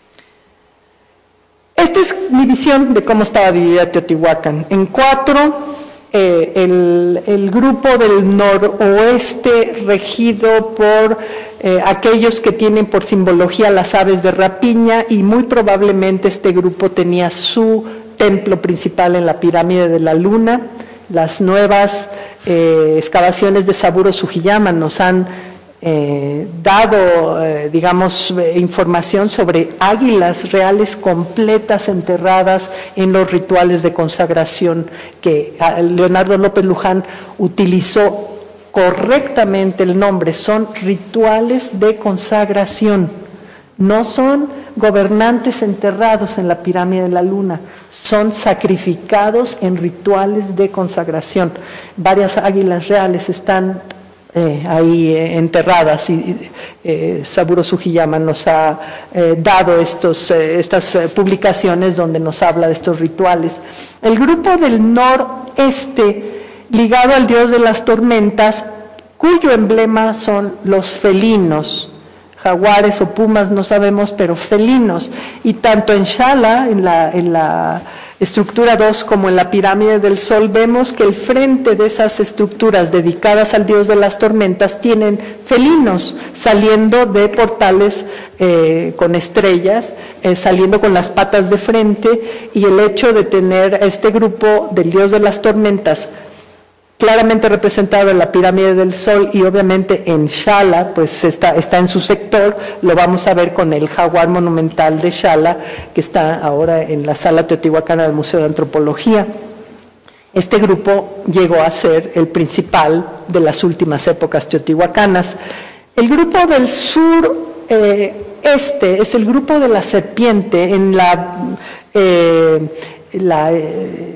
Esta es mi visión de cómo estaba dividida Teotihuacán. En cuatro... Eh, el, el grupo del noroeste regido por eh, aquellos que tienen por simbología las aves de rapiña, y muy probablemente este grupo tenía su templo principal en la pirámide de la luna. Las nuevas eh, excavaciones de Saburo Sugiyama nos han Eh, dado, eh, digamos, eh, información sobre águilas reales completas enterradas en los rituales de consagración que Leonardo López Luján utilizó correctamente el nombre. Son rituales de consagración, no son gobernantes enterrados en la pirámide de la luna, son sacrificados en rituales de consagración. Varias águilas reales están Eh, ahí eh, enterradas, y eh, Saburo Sugiyama nos ha eh, dado estos, eh, estas eh, publicaciones donde nos habla de estos rituales. El grupo del noreste, ligado al dios de las tormentas, cuyo emblema son los felinos, jaguares o pumas, no sabemos, pero felinos, y tanto en Xala, en la, en la Estructura dos, como en la pirámide del Sol, vemos que el frente de esas estructuras dedicadas al dios de las tormentas tienen felinos saliendo de portales eh, con estrellas, eh, saliendo con las patas de frente, y el hecho de tener a este grupo del dios de las tormentas claramente representado en la pirámide del Sol y obviamente en Xala, pues está, está en su sector, lo vamos a ver con el jaguar monumental de Xala, que está ahora en la sala teotihuacana del Museo de Antropología. Este grupo llegó a ser el principal de las últimas épocas teotihuacanas. El grupo del sur eh, este es el grupo de la serpiente en la... Eh, la eh,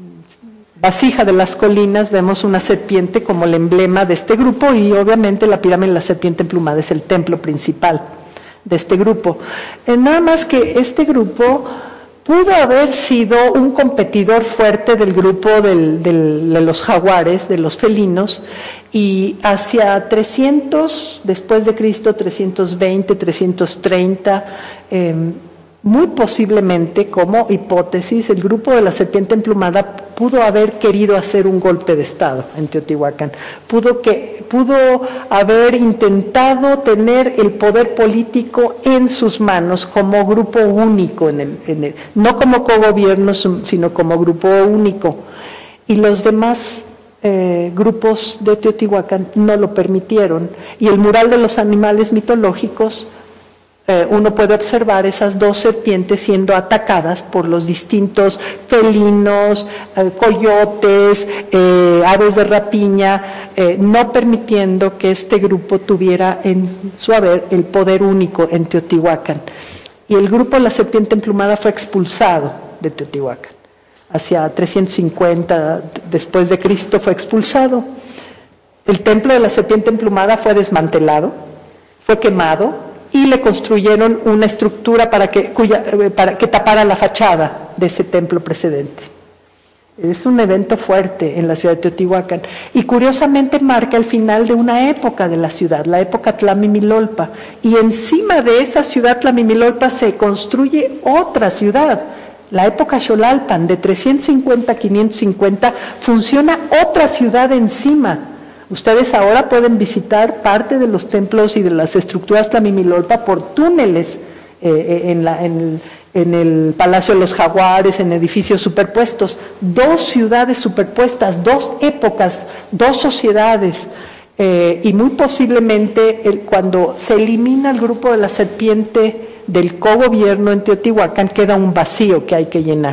vasija de las colinas vemos una serpiente como el emblema de este grupo, y obviamente la pirámide de la serpiente emplumada es el templo principal de este grupo. Eh, nada más que este grupo pudo haber sido un competidor fuerte del grupo del, del, de los jaguares, de los felinos, y hacia trescientos después de Cristo, trescientos veinte, trescientos treinta, eh, muy posiblemente, como hipótesis, el grupo de la serpiente emplumada pudo haber querido hacer un golpe de Estado en Teotihuacán, pudo, que, pudo haber intentado tener el poder político en sus manos como grupo único, en el, en el, no como cogobierno, sino como grupo único, y los demás eh, grupos de Teotihuacán no lo permitieron, y el mural de los animales mitológicos, Eh, uno puede observar esas dos serpientes siendo atacadas por los distintos felinos, eh, coyotes, eh, aves de rapiña, eh, no permitiendo que este grupo tuviera en su haber el poder único en Teotihuacán. Y el grupo de la serpiente emplumada fue expulsado de Teotihuacán. Hacia trescientos cincuenta después de Cristo fue expulsado. El templo de la serpiente emplumada fue desmantelado, fue quemado, y le construyeron una estructura para que, cuya, para que tapara la fachada de ese templo precedente. Es un evento fuerte en la ciudad de Teotihuacán, y curiosamente marca el final de una época de la ciudad, la época Tlamimilolpa, y encima de esa ciudad Tlamimilolpa se construye otra ciudad, la época Xolalpan, de trescientos cincuenta a quinientos cincuenta, funciona otra ciudad encima. Ustedes ahora pueden visitar parte de los templos y de las estructuras Tlamimilolpa por túneles eh, en, la, en, en el Palacio de los Jaguares, en edificios superpuestos. Dos ciudades superpuestas, dos épocas, dos sociedades. Eh, y muy posiblemente el, cuando se elimina el grupo de la serpiente del cogobierno en Teotihuacán, queda un vacío que hay que llenar.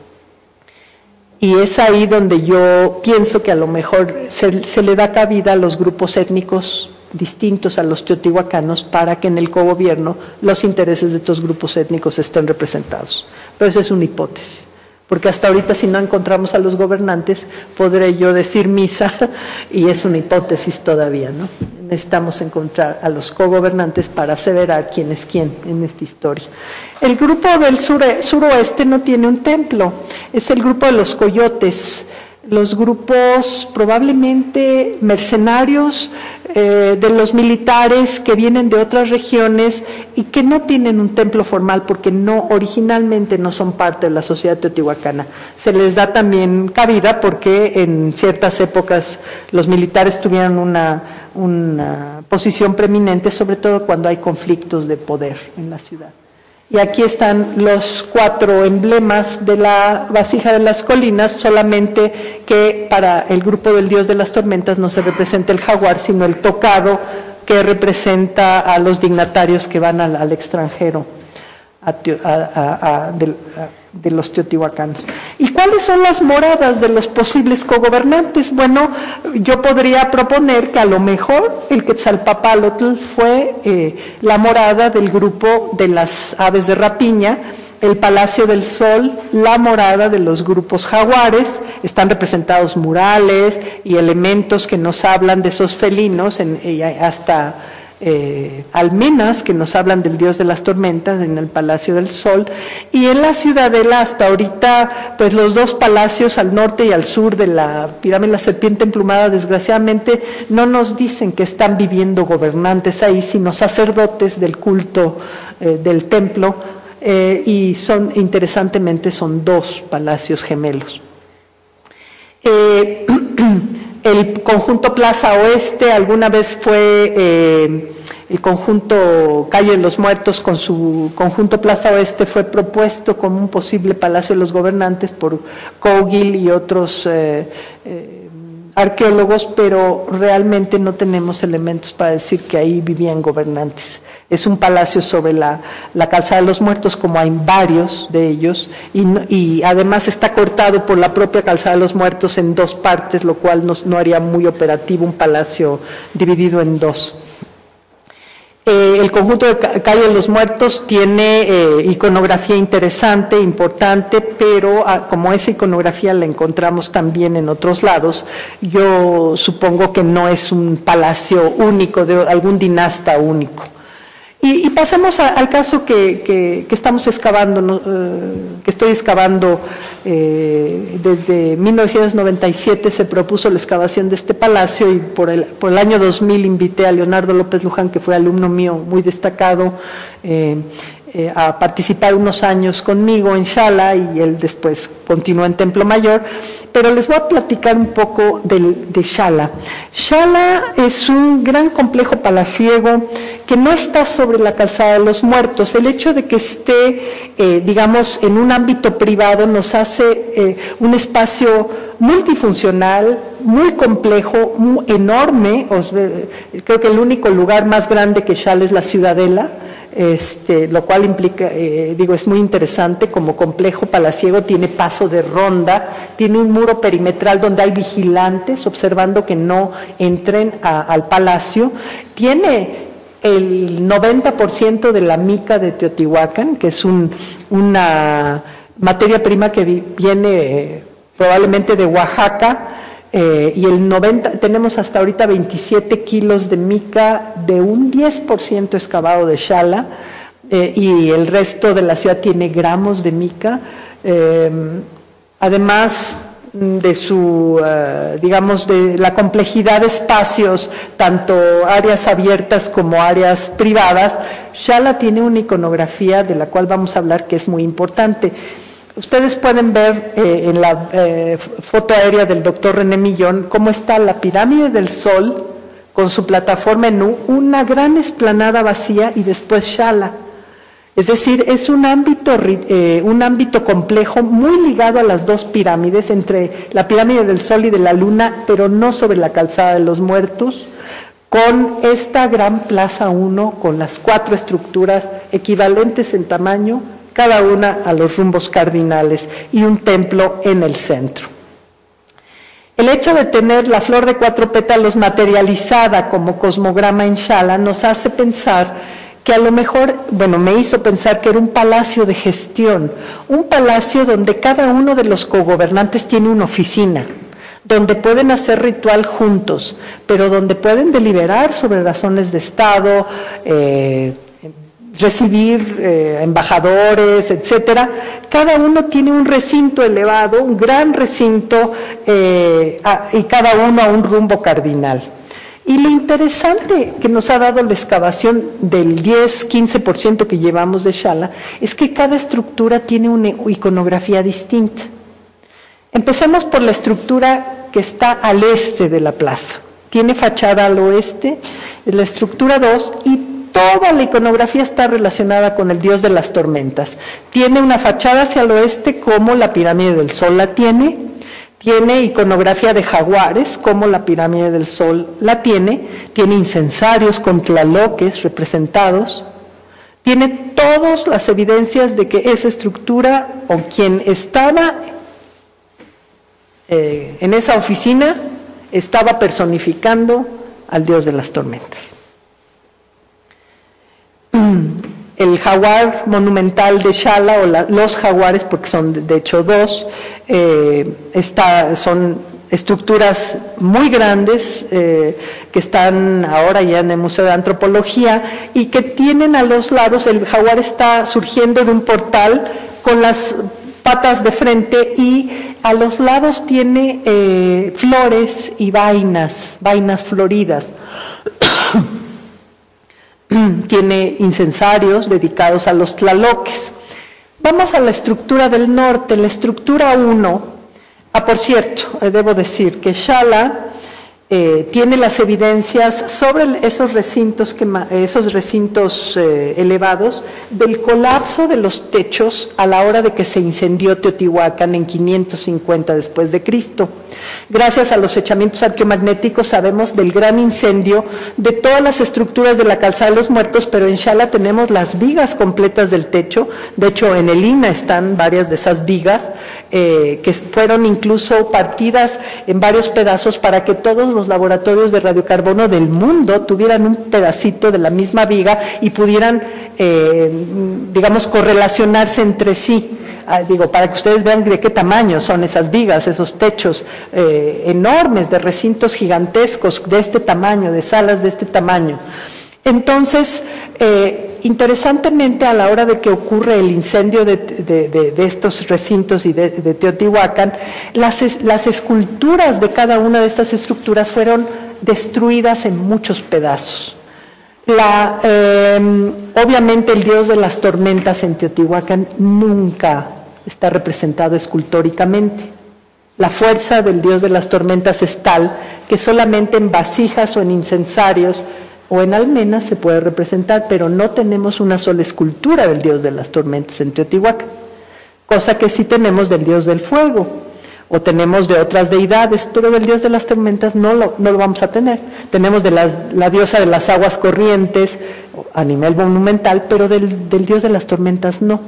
Y es ahí donde yo pienso que a lo mejor se, se le da cabida a los grupos étnicos distintos a los teotihuacanos para que en el cogobierno los intereses de estos grupos étnicos estén representados. Pero esa es una hipótesis, porque hasta ahorita si no encontramos a los gobernantes podré yo decir misa, y es una hipótesis todavía, ¿no? Necesitamos encontrar a los cogobernantes para aseverar quién es quién en esta historia. El grupo del sur, suroeste no tiene un templo, es el grupo de los coyotes, los grupos probablemente mercenarios eh, de los militares que vienen de otras regiones y que no tienen un templo formal porque no originalmente no son parte de la sociedad teotihuacana. Se les da también cabida porque en ciertas épocas los militares tuvieron una, una posición preeminente, sobre todo cuando hay conflictos de poder en la ciudad. Y aquí están los cuatro emblemas de la vasija de las colinas, solamente que para el grupo del dios de las tormentas no se representa el jaguar, sino el tocado, que representa a los dignatarios que van al, al extranjero a, a, a, a, de, a, de los teotihuacanos. ¿Y cuáles son las moradas de los posibles cogobernantes? Bueno, yo podría proponer que a lo mejor el Quetzalpapalotl fue eh, la morada del grupo de las aves de rapiña, el Palacio del Sol, la morada de los grupos jaguares. Están representados murales y elementos que nos hablan de esos felinos, en, hasta eh, almenas que nos hablan del dios de las tormentas en el Palacio del Sol. Y en la ciudadela hasta ahorita, pues los dos palacios al norte y al sur de la pirámide de la serpiente emplumada, desgraciadamente no nos dicen que están viviendo gobernantes ahí, sino sacerdotes del culto eh, del templo. eh, y son, interesantemente, son dos palacios gemelos. Eh, el conjunto Plaza Oeste alguna vez fue eh, el conjunto Calle de los Muertos, con su conjunto Plaza Oeste, fue propuesto como un posible Palacio de los Gobernantes por Cowgill y otros eh, eh, arqueólogos, pero realmente no tenemos elementos para decir que ahí vivían gobernantes. Es un palacio sobre la, la Calzada de los Muertos, como hay varios de ellos, y, y además está cortado por la propia Calzada de los Muertos en dos partes, lo cual no, no haría muy operativo un palacio dividido en dos. Eh, el conjunto de Calle de los Muertos tiene eh, iconografía interesante, importante, pero ah, como esa iconografía la encontramos también en otros lados, yo supongo que no es un palacio único, de algún dinasta único. Y, y pasemos a, al caso que, que, que estamos excavando, ¿no? eh, que estoy excavando eh, desde mil novecientos noventa y siete se propuso la excavación de este palacio, y por el, por el año dos mil invité a Leonardo López Luján, que fue alumno mío muy destacado, eh, eh, a participar unos años conmigo en Xala, y él después continuó en Templo Mayor, pero les voy a platicar un poco del, de Xala. Xala es un gran complejo palaciego que no está sobre la Calzada de los Muertos. El hecho de que esté, eh, digamos, en un ámbito privado nos hace eh, un espacio multifuncional, muy complejo, muy enorme. Os, eh, creo que el único lugar más grande que Xala es la Ciudadela, este, lo cual implica, eh, digo, es muy interesante como complejo palaciego. Tiene paso de ronda, tiene un muro perimetral donde hay vigilantes observando que no entren a, al palacio. Tiene el noventa por ciento de la mica de Teotihuacán, que es un, una materia prima que viene eh, probablemente de Oaxaca, eh, y el noventa, tenemos hasta ahorita veintisiete kilos de mica de un diez por ciento excavado de Xala, eh, y el resto de la ciudad tiene gramos de mica. Eh, además de su, uh, digamos, de la complejidad de espacios, tanto áreas abiertas como áreas privadas, Xala tiene una iconografía de la cual vamos a hablar, que es muy importante. Ustedes pueden ver eh, en la eh, foto aérea del doctor René Millón cómo está la pirámide del Sol con su plataforma en U, una gran explanada vacía, y después Xala. Es decir, es un ámbito, eh, un ámbito complejo muy ligado a las dos pirámides, entre la pirámide del Sol y de la Luna, pero no sobre la Calzada de los Muertos, con esta gran Plaza uno, con las cuatro estructuras equivalentes en tamaño, cada una a los rumbos cardinales, y un templo en el centro. El hecho de tener la flor de cuatro pétalos materializada como cosmograma en Xala nos hace pensar que a lo mejor, bueno, me hizo pensar que era un palacio de gestión, un palacio donde cada uno de los cogobernantes tiene una oficina, donde pueden hacer ritual juntos, pero donde pueden deliberar sobre razones de Estado, eh, recibir eh, embajadores, etcétera. Cada uno tiene un recinto elevado, un gran recinto, eh, a, y cada uno a un rumbo cardinal. Y lo interesante que nos ha dado la excavación del diez a quince por ciento que llevamos de Xala es que cada estructura tiene una iconografía distinta. Empecemos por la estructura que está al este de la plaza. Tiene fachada al oeste, es la estructura dos, y toda la iconografía está relacionada con el dios de las tormentas. Tiene una fachada hacia el oeste, como la pirámide del Sol la tiene. Tiene iconografía de jaguares, como la pirámide del Sol la tiene. Tiene incensarios con tlaloques representados. Tiene todas las evidencias de que esa estructura, o quien estaba eh, en esa oficina, estaba personificando al dios de las tormentas. El jaguar monumental de Xala, o la, los jaguares, porque son de, de hecho dos, eh, está, son estructuras muy grandes eh, que están ahora ya en el Museo de Antropología, y que tienen a los lados, el jaguar está surgiendo de un portal con las patas de frente, y a los lados tiene eh, flores y vainas, vainas floridas. Tiene incensarios dedicados a los tlaloques. Vamos a la estructura del norte, la estructura uno. Ah, por cierto, eh, debo decir que Xala eh, tiene las evidencias sobre esos recintos, que, esos recintos eh, elevados del colapso de los techos a la hora de que se incendió Teotihuacán en quinientos cincuenta después de Cristo. Gracias a los fechamientos arqueomagnéticos sabemos del gran incendio de todas las estructuras de la Calzada de los Muertos, pero en Xala tenemos las vigas completas del techo. De hecho, en el I N A están varias de esas vigas eh, que fueron incluso partidas en varios pedazos para que todos los laboratorios de radiocarbono del mundo tuvieran un pedacito de la misma viga y pudieran, eh, digamos, correlacionarse entre sí. Ah, digo, para que ustedes vean de qué tamaño son esas vigas, esos techos eh, enormes de recintos gigantescos de este tamaño, de salas de este tamaño. Entonces, eh, interesantemente, a la hora de que ocurre el incendio de, de, de, de estos recintos y de, de Teotihuacán, las, las esculturas de cada una de estas estructuras fueron destruidas en muchos pedazos. La, eh, obviamente el dios de las tormentas en Teotihuacán nunca está representado escultóricamente. La fuerza del dios de las tormentas es tal que solamente en vasijas o en incensarios o en almenas se puede representar, pero no tenemos una sola escultura del dios de las tormentas en Teotihuacán, cosa que sí tenemos del dios del fuego, o tenemos de otras deidades, pero del dios de las tormentas no lo, no lo vamos a tener. Tenemos de las, la diosa de las aguas corrientes a nivel monumental, pero del, del dios de las tormentas no.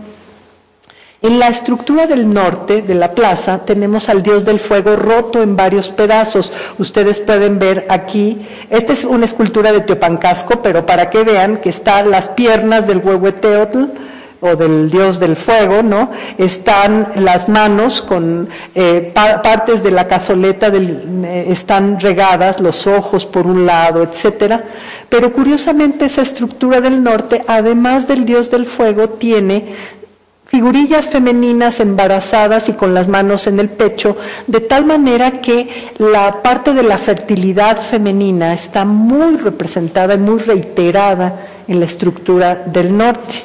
En la estructura del norte de la plaza tenemos al dios del fuego roto en varios pedazos. Ustedes pueden ver aquí, esta es una escultura de Teopancasco, pero para que vean que están las piernas del Huehueteotl, o del dios del fuego, ¿no? Están las manos con eh, pa partes de la cazoleta, del, eh, están regadas, los ojos por un lado, etcétera. Pero curiosamente esa estructura del norte, además del dios del fuego, tiene figurillas femeninas embarazadas y con las manos en el pecho, de tal manera que la parte de la fertilidad femenina está muy representada y muy reiterada en la estructura del norte.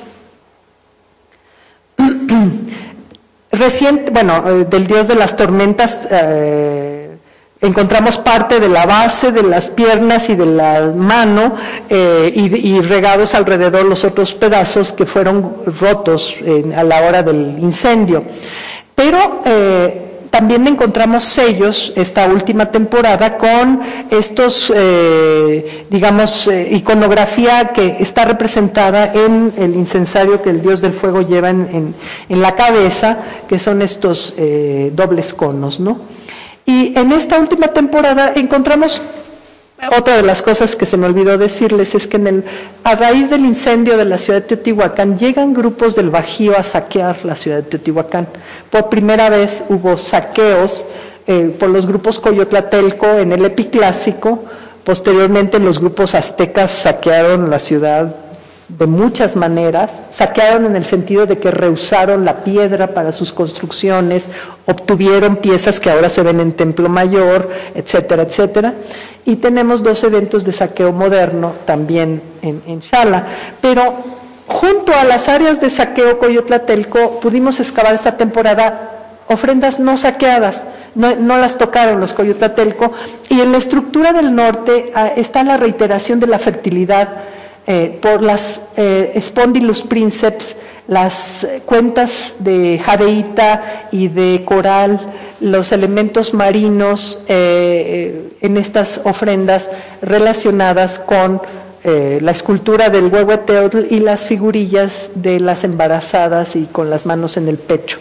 Reciente, bueno, del dios de las tormentas eh, encontramos parte de la base de las piernas y de la mano eh, y, y regados alrededor los otros pedazos que fueron rotos eh, a la hora del incendio. Pero eh, también encontramos sellos esta última temporada con estos, eh, digamos, eh, iconografía que está representada en el incensario que el dios del fuego lleva en, en, en la cabeza, que son estos eh, dobles conos, ¿no? Y en esta última temporada encontramos, otra de las cosas que se me olvidó decirles es que en el, a raíz del incendio de la ciudad de Teotihuacán llegan grupos del Bajío a saquear la ciudad de Teotihuacán. Por primera vez hubo saqueos eh, por los grupos Coyotlatelco en el Epiclásico. Posteriormente los grupos aztecas saquearon la ciudad de muchas maneras, saquearon en el sentido de que rehusaron la piedra para sus construcciones, obtuvieron piezas que ahora se ven en Templo Mayor, etcétera, etcétera. Y tenemos dos eventos de saqueo moderno también en, en Xala. Pero junto a las áreas de saqueo Coyotlatelco pudimos excavar esta temporada ofrendas no saqueadas, no, no las tocaron los Coyotlatelco, y en la estructura del norte ah, está la reiteración de la fertilidad Eh, por las eh, Spondylus princeps, las cuentas de jadeíta y de coral, los elementos marinos eh, en estas ofrendas relacionadas con eh, la escultura del Huehueteotl y las figurillas de las embarazadas y con las manos en el pecho.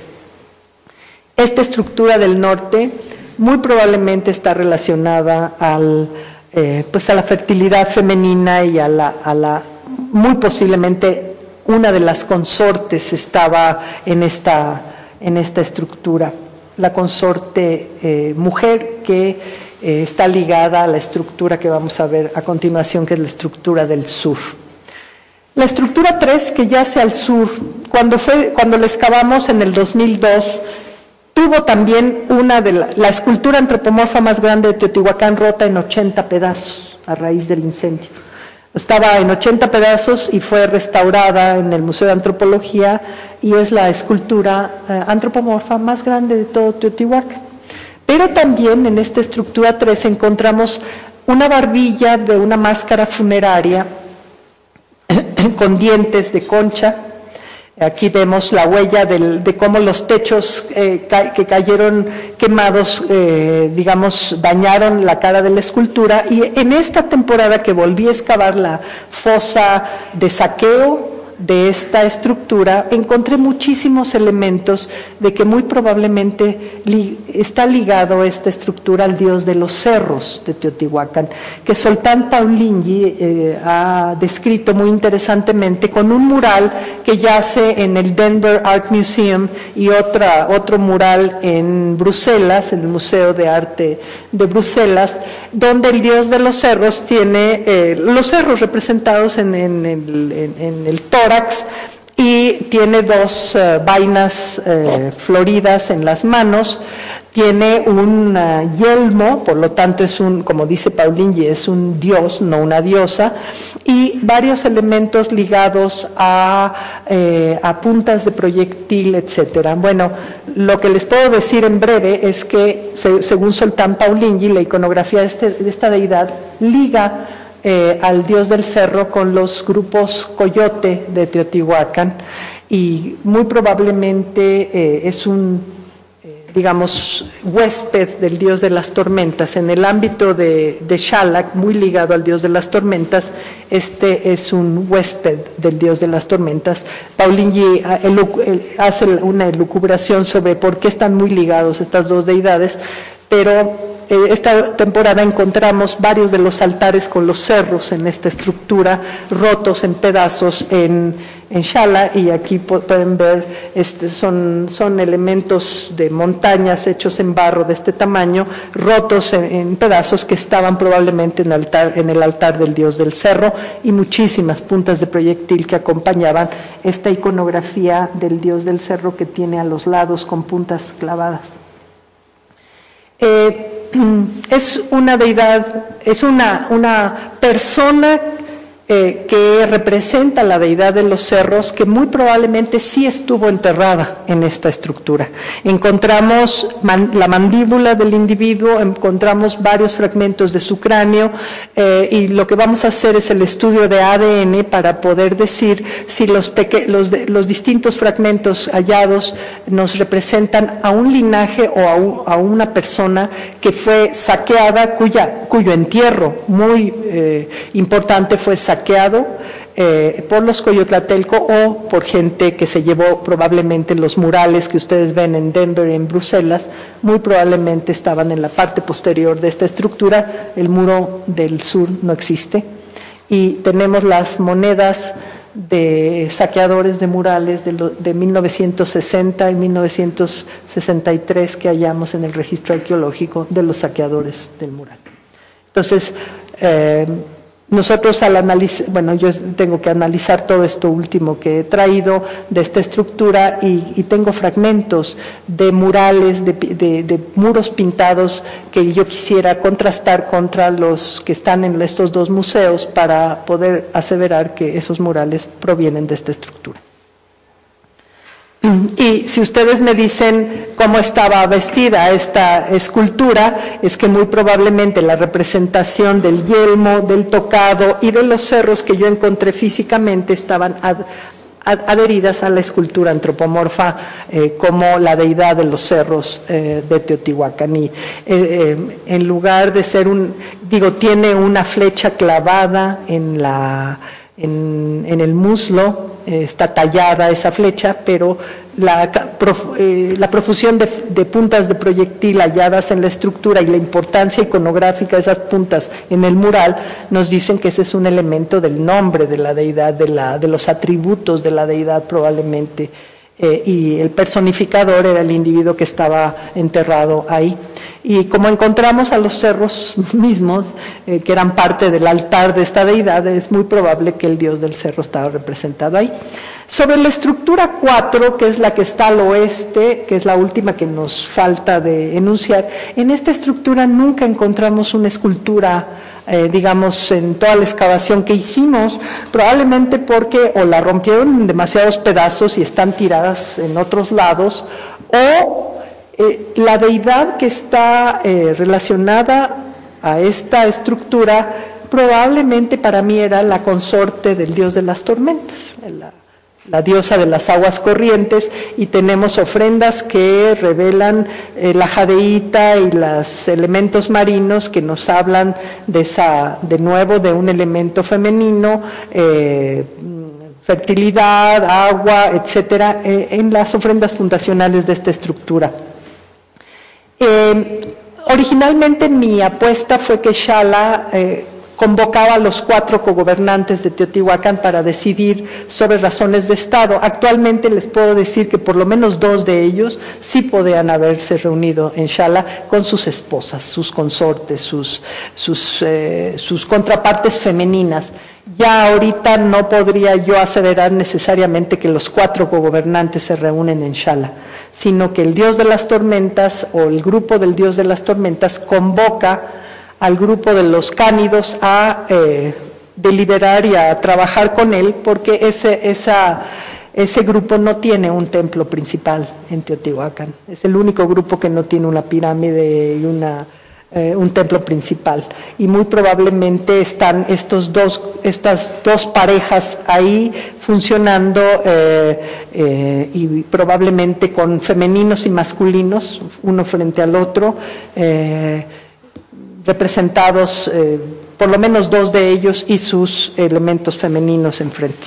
Esta estructura del norte muy probablemente está relacionada al Eh, pues a la fertilidad femenina y a la, a la, muy posiblemente una de las consortes estaba en esta, en esta estructura, la consorte eh, mujer que eh, está ligada a la estructura que vamos a ver a continuación, que es la estructura del sur. La estructura tres, que yace al sur, cuando, fue, cuando la excavamos en el dos mil dos, tuvo también una de la, la escultura antropomorfa más grande de Teotihuacán rota en ochenta pedazos a raíz del incendio. Estaba en ochenta pedazos y fue restaurada en el Museo de Antropología y es la escultura eh, antropomorfa más grande de todo Teotihuacán. Pero también en esta estructura tres encontramos una barbilla de una máscara funeraria con dientes de concha. Aquí vemos la huella del, de cómo los techos eh, ca que cayeron quemados, eh, digamos, dañaron la cara de la escultura. Y en esta temporada que volví a excavar la fosa de saqueo de esta estructura, encontré muchísimos elementos de que muy probablemente li está ligado esta estructura al dios de los cerros de Teotihuacán, que Zoltán Paulinghi eh, ha descrito muy interesantemente con un mural que yace en el Denver Art Museum y otra, otro mural en Bruselas, en el Museo de Arte de Bruselas, donde el dios de los cerros tiene eh, los cerros representados en, en, el, en, en el tórax, y tiene dos uh, vainas uh, floridas en las manos, tiene un uh, yelmo, por lo tanto es un, como dice Paulinghi, es un dios, no una diosa, y varios elementos ligados a, eh, a puntas de proyectil, etcétera. Bueno, lo que les puedo decir en breve es que, se, según Zoltán Paulinghi, la iconografía de, este, de esta deidad liga Eh, al dios del cerro con los grupos coyote de Teotihuacán y muy probablemente eh, es un, eh, digamos, huésped del dios de las tormentas. En el ámbito de, de Xalac, muy ligado al dios de las tormentas, este es un huésped del dios de las tormentas. Paulinghi hace una elucubración sobre por qué están muy ligados estas dos deidades, pero esta temporada encontramos varios de los altares con los cerros en esta estructura, rotos en pedazos en, en Xala, y aquí pueden ver, este, son, son elementos de montañas hechos en barro de este tamaño, rotos en, en pedazos que estaban probablemente en, altar, en el altar del dios del cerro, y muchísimas puntas de proyectil que acompañaban esta iconografía del dios del cerro que tiene a los lados con puntas clavadas. Eh, es una deidad, es una, una persona eh, que representa la deidad de los cerros, que muy probablemente sí estuvo enterrada en esta estructura. Encontramos man, la mandíbula del individuo, encontramos varios fragmentos de su cráneo, eh, y lo que vamos a hacer es el estudio de A D N para poder decir si los, los, los distintos fragmentos hallados nos representan a un linaje o a, un, a una persona que fue saqueada, cuya, cuyo entierro muy eh, importante fue saqueado Eh, por los Coyotlatelco o por gente que se llevó probablemente los murales que ustedes ven en Denver y en Bruselas, muy probablemente estaban en la parte posterior de esta estructura. El muro del sur no existe, y tenemos las monedas de saqueadores de murales de, lo, de mil novecientos sesenta y mil novecientos sesenta y tres que hallamos en el registro arqueológico de los saqueadores del mural. Entonces, eh, nosotros al analizar, bueno, yo tengo que analizar todo esto último que he traído de esta estructura, y, y tengo fragmentos de murales, de, de, de muros pintados que yo quisiera contrastar contra los que están en estos dos museos para poder aseverar que esos murales provienen de esta estructura. Y si ustedes me dicen cómo estaba vestida esta escultura, es que muy probablemente la representación del yelmo, del tocado y de los cerros que yo encontré físicamente estaban ad, ad, adheridas a la escultura antropomorfa eh, como la deidad de los cerros eh, de Teotihuacán. Y eh, eh, en lugar de ser un, digo, tiene una flecha clavada en la... En, en el muslo, eh, está tallada esa flecha, pero la, prof, eh, la profusión de, de puntas de proyectil halladas en la estructura y la importancia iconográfica de esas puntas en el mural nos dicen que ese es un elemento del nombre de la deidad, de, la, de los atributos de la deidad probablemente, eh, y el personificador era el individuo que estaba enterrado ahí. Y como encontramos a los cerros mismos, eh, que eran parte del altar de esta deidad, es muy probable que el dios del cerro estaba representado ahí. Sobre la estructura cuatro, que es la que está al oeste, que es la última que nos falta de enunciar, en esta estructura nunca encontramos una escultura eh, digamos, en toda la excavación que hicimos, probablemente porque o la rompieron en demasiados pedazos y están tiradas en otros lados, o eh, la deidad que está eh, relacionada a esta estructura probablemente para mí era la consorte del dios de las tormentas, la, la diosa de las aguas corrientes, y tenemos ofrendas que revelan eh, la jadeíta y los elementos marinos que nos hablan de esa, de nuevo, de un elemento femenino, eh, fertilidad, agua, etcétera, eh, en las ofrendas fundacionales de esta estructura. Eh, originalmente mi apuesta fue que Xala eh, convocaba a los cuatro cogobernantes de Teotihuacán para decidir sobre razones de Estado. Actualmente les puedo decir que por lo menos dos de ellos sí podían haberse reunido en Xala con sus esposas, sus consortes, sus, sus, eh, sus contrapartes femeninas. Ya ahorita no podría yo aseverar necesariamente que los cuatro cogobernantes se reúnen en Xala, sino que el dios de las tormentas o el grupo del dios de las tormentas convoca al grupo de los cánidos a eh, deliberar y a trabajar con él, porque ese, esa, ese grupo no tiene un templo principal en Teotihuacán. Es el único grupo que no tiene una pirámide y una, eh, un templo principal. Y muy probablemente están estos dos, estas dos parejas ahí funcionando eh, eh, y probablemente con femeninos y masculinos, uno frente al otro, eh, representados, eh, por lo menos dos de ellos y sus elementos femeninos enfrente.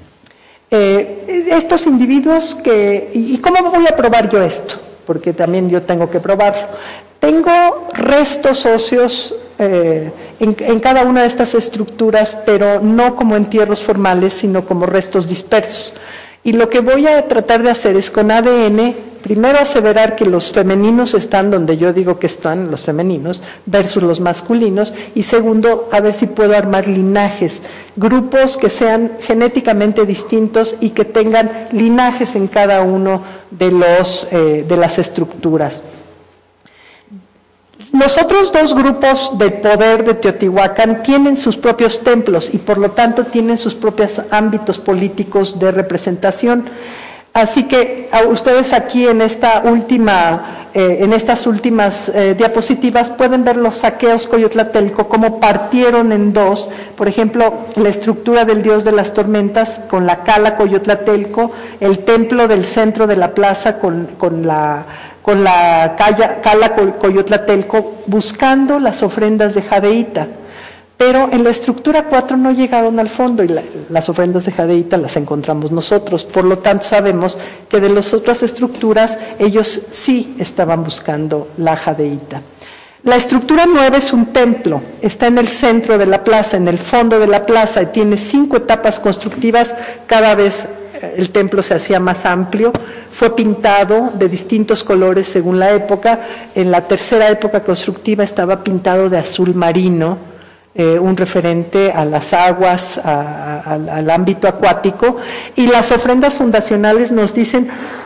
Eh, estos individuos que, ¿y cómo voy a probar yo esto? Porque también yo tengo que probarlo. Tengo restos óseos eh, en, en cada una de estas estructuras, pero no como entierros formales, sino como restos dispersos. Y lo que voy a tratar de hacer es con A D N, primero aseverar que los femeninos están donde yo digo que están los femeninos versus los masculinos, y segundo, a ver si puedo armar linajes, grupos que sean genéticamente distintos y que tengan linajes en cada uno de, los, eh, de las estructuras. Los otros dos grupos de poder de Teotihuacán tienen sus propios templos y por lo tanto tienen sus propios ámbitos políticos de representación. Así que a ustedes aquí en esta última, eh, en estas últimas eh, diapositivas pueden ver los saqueos Coyotlatelco, cómo partieron en dos. Por ejemplo, la estructura del dios de las tormentas con la cala Coyotlatelco, el templo del centro de la plaza con, con la con la calla, cala Coyotlatelco, buscando las ofrendas de jadeíta. Pero en la estructura cuatro no llegaron al fondo y la, las ofrendas de jadeíta las encontramos nosotros. Por lo tanto, sabemos que de las otras estructuras ellos sí estaban buscando la jadeíta. La estructura nueve es un templo, está en el centro de la plaza, en el fondo de la plaza, y tiene cinco etapas constructivas. Cada vez el templo se hacía más amplio, fue pintado de distintos colores según la época. En la tercera época constructiva estaba pintado de azul marino, eh, un referente a las aguas, a, a, al ámbito acuático, y las ofrendas fundacionales nos dicen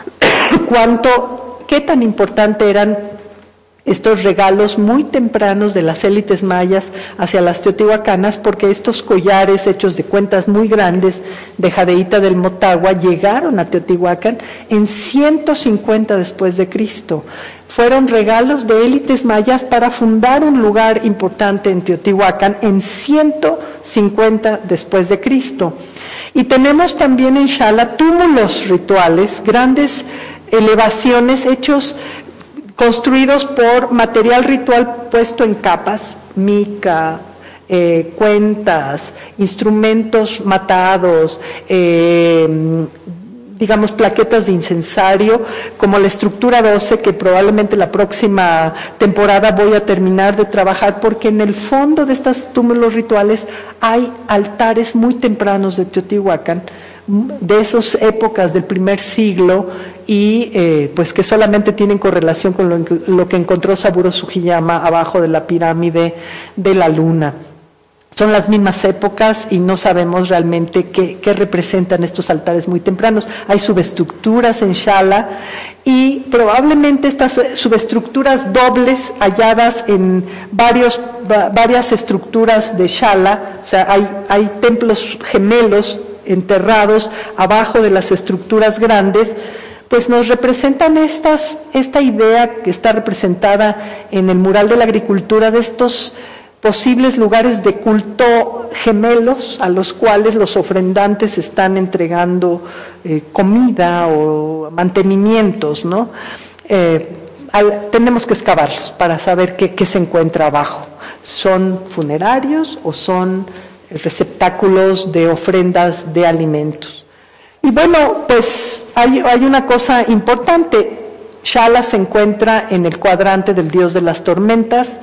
cuánto, qué tan importante eran estos regalos muy tempranos de las élites mayas hacia las teotihuacanas, porque estos collares hechos de cuentas muy grandes de jadeíta del Motagua llegaron a Teotihuacán en ciento cincuenta después de Cristo. Fueron regalos de élites mayas para fundar un lugar importante en Teotihuacán en ciento cincuenta después de Cristo. Y tenemos también en Xala túmulos rituales, grandes elevaciones hechos construidos por material ritual puesto en capas, mica, eh, cuentas, instrumentos matados, eh, digamos plaquetas de incensario, como la estructura doce, que probablemente la próxima temporada voy a terminar de trabajar, porque en el fondo de estos túmulos rituales hay altares muy tempranos de Teotihuacán, de esas épocas del primer siglo, y eh, pues que solamente tienen correlación con lo, lo que encontró Saburo Sugiyama abajo de la pirámide de la luna. son las mismas épocas y no sabemos realmente qué, qué representan estos altares muy tempranos. Hay subestructuras en Xala y probablemente estas subestructuras dobles halladas en varios, varias estructuras de Xala, o sea, hay, hay templos gemelos enterrados abajo de las estructuras grandes, pues nos representan estas, esta idea que está representada en el mural de la agricultura de estos posibles lugares de culto gemelos a los cuales los ofrendantes están entregando eh, comida o mantenimientos, ¿no? Eh, al, tenemos que excavarlos para saber qué, qué se encuentra abajo. ¿Son funerarios o son receptáculos de ofrendas de alimentos? Y bueno, pues hay, hay una cosa importante. Xala se encuentra en el cuadrante del dios de las tormentas.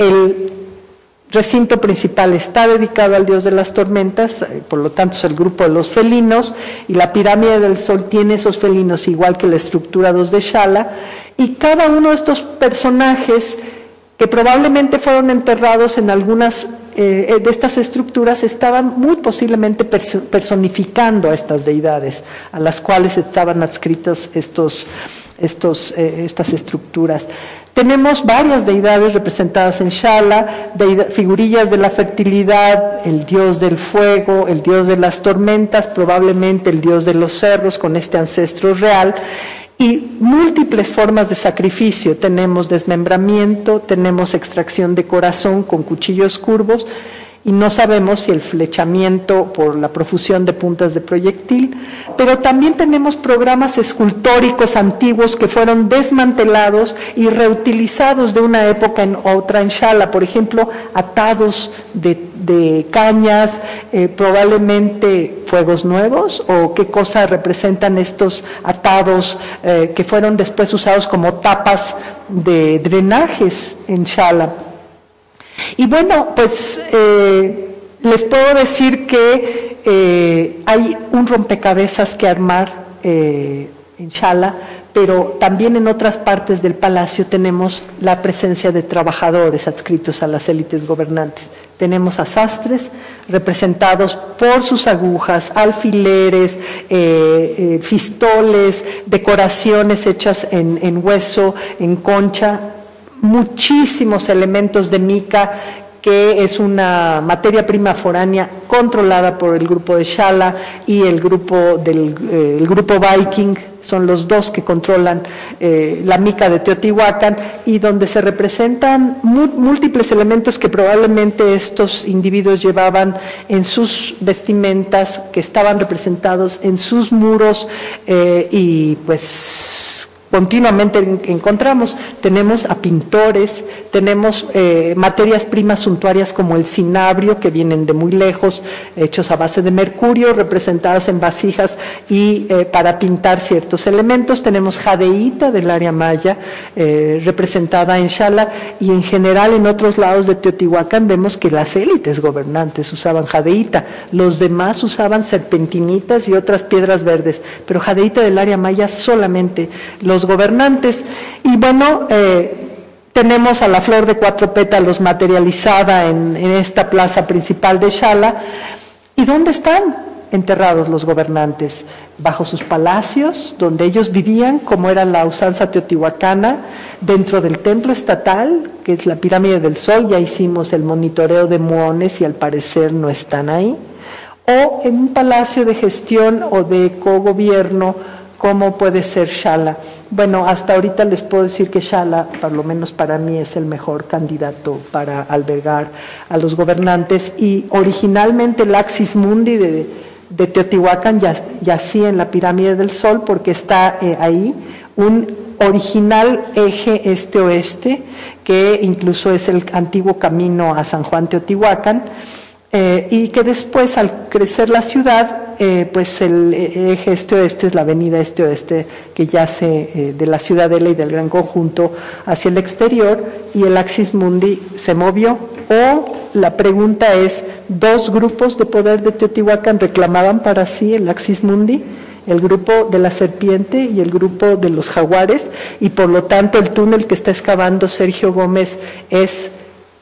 El recinto principal está dedicado al dios de las tormentas, por lo tanto es el grupo de los felinos, y la pirámide del sol tiene esos felinos igual que la estructura dos de Xala, y cada uno de estos personajes que probablemente fueron enterrados en algunas eh, de estas estructuras estaban muy posiblemente perso personificando a estas deidades, a las cuales estaban adscritos estos, estos, eh, estas estructuras. Tenemos varias deidades representadas en Xala, figurillas de la fertilidad, el dios del fuego, el dios de las tormentas, probablemente el dios de los cerros con este ancestro real, y múltiples formas de sacrificio. Tenemos desmembramiento, tenemos extracción de corazón con cuchillos curvos, y no sabemos si el flechamiento por la profusión de puntas de proyectil, pero también tenemos programas escultóricos antiguos que fueron desmantelados y reutilizados de una época en otra en Xala, por ejemplo, atados de, de cañas, eh, probablemente fuegos nuevos, o qué cosa representan estos atados eh, que fueron después usados como tapas de drenajes en Xala. Y bueno, pues eh, les puedo decir que eh, hay un rompecabezas que armar eh, en Xala, pero también en otras partes del palacio tenemos la presencia de trabajadores adscritos a las élites gobernantes. Tenemos a sastres representados por sus agujas, alfileres, eh, eh, fistoles, decoraciones hechas en, en hueso, en concha, muchísimos elementos de mica, que es una materia prima foránea controlada por el grupo de Xala y el grupo del eh, el grupo Viking, son los dos que controlan eh, la mica de Teotihuacán, y donde se representan múltiples elementos que probablemente estos individuos llevaban en sus vestimentas, que estaban representados en sus muros, eh, y pues continuamente encontramos. Tenemos a pintores, tenemos eh, materias primas suntuarias como el cinabrio, que vienen de muy lejos, hechos a base de mercurio, representadas en vasijas y eh, para pintar ciertos elementos. Tenemos jadeíta del área maya, eh, representada en Xala, y en general en otros lados de Teotihuacán vemos que las élites gobernantes usaban jadeíta, los demás usaban serpentinitas y otras piedras verdes, pero jadeíta del área maya solamente los gobernantes. Y bueno, eh, tenemos a la flor de cuatro pétalos materializada en, en esta plaza principal de Xala. ¿Y dónde están enterrados los gobernantes? Bajo sus palacios, donde ellos vivían, como era la usanza teotihuacana, dentro del templo estatal, que es la pirámide del Sol. Ya hicimos el monitoreo de muones y al parecer no están ahí, o en un palacio de gestión o de cogobierno, como puede ser Xala. Bueno, hasta ahorita les puedo decir que Xala, por lo menos para mí, es el mejor candidato para albergar a los gobernantes, y originalmente el Axis Mundi de, de Teotihuacán yacía en la pirámide del Sol, porque está eh, ahí un original eje este-oeste, que incluso es el antiguo camino a San Juan Teotihuacán, eh, y que después, al crecer la ciudad, Eh, pues el eje este-oeste es la avenida este-oeste que yace eh, de la ciudadela y del gran conjunto hacia el exterior, y el Axis Mundi se movió. O la pregunta es, ¿dos grupos de poder de Teotihuacán reclamaban para sí el Axis Mundi? El grupo de la serpiente y el grupo de los jaguares, y por lo tanto el túnel que está excavando Sergio Gómez es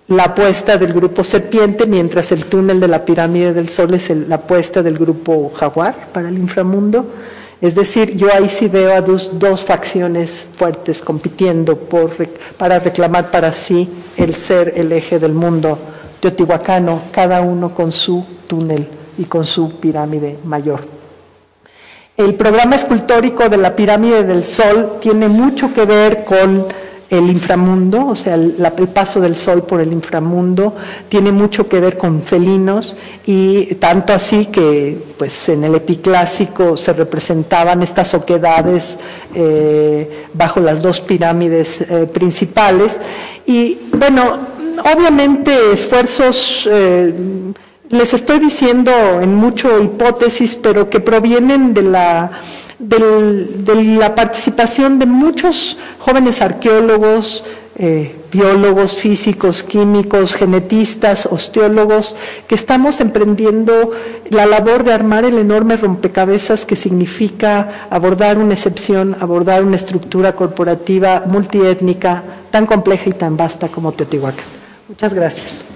la apuesta del grupo Serpiente, mientras el túnel de la pirámide del Sol es el, la apuesta del grupo Jaguar para el inframundo. Es decir, yo ahí sí veo a dos, dos facciones fuertes compitiendo por, para reclamar para sí el ser el eje del mundo teotihuacano, cada uno con su túnel y con su pirámide mayor. El programa escultórico de la pirámide del Sol tiene mucho que ver con el inframundo, o sea, el, la, el paso del Sol por el inframundo, tiene mucho que ver con felinos, y tanto así que pues en el epiclásico se representaban estas oquedades eh, bajo las dos pirámides eh, principales. Y bueno, obviamente esfuerzos, eh, les estoy diciendo en mucho hipótesis, pero que provienen de la, del, de la participación de muchos jóvenes arqueólogos, eh, biólogos, físicos, químicos, genetistas, osteólogos, que estamos emprendiendo la labor de armar el enorme rompecabezas que significa abordar una excepción, abordar una estructura corporativa multiétnica tan compleja y tan vasta como Teotihuacán. Muchas gracias.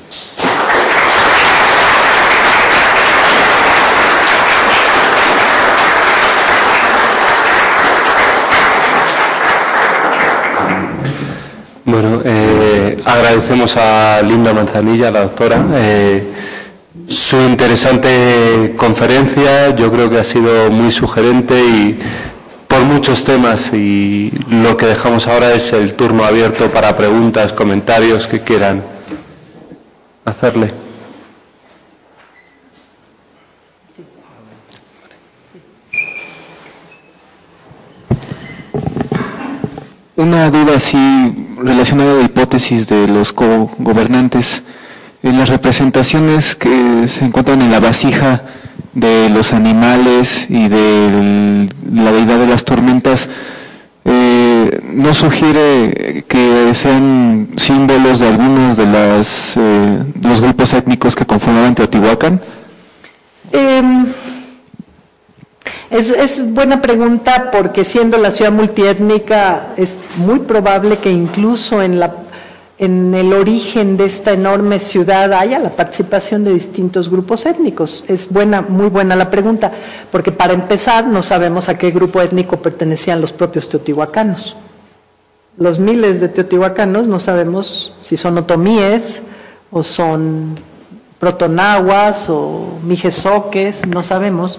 Bueno, eh, agradecemos a Linda Manzanilla, la doctora, eh, su interesante conferencia. Yo creo que ha sido muy sugerente y por muchos temas, y lo que dejamos ahora es el turno abierto para preguntas, comentarios que quieran hacerle. Una duda así relacionada a la hipótesis de los co-gobernantes. En las representaciones que se encuentran en la vasija de los animales y de la deidad de las tormentas, eh, ¿no sugiere que sean símbolos de algunos de las, eh, los grupos étnicos que conformaban Teotihuacán? Eh, es, es buena pregunta, porque siendo la ciudad multiétnica es muy probable que incluso en la en el origen de esta enorme ciudad haya la participación de distintos grupos étnicos. Es buena, muy buena la pregunta, porque para empezar no sabemos a qué grupo étnico pertenecían los propios teotihuacanos. Los miles de teotihuacanos no sabemos si son otomíes o son protonahuas o mijezoques, no sabemos,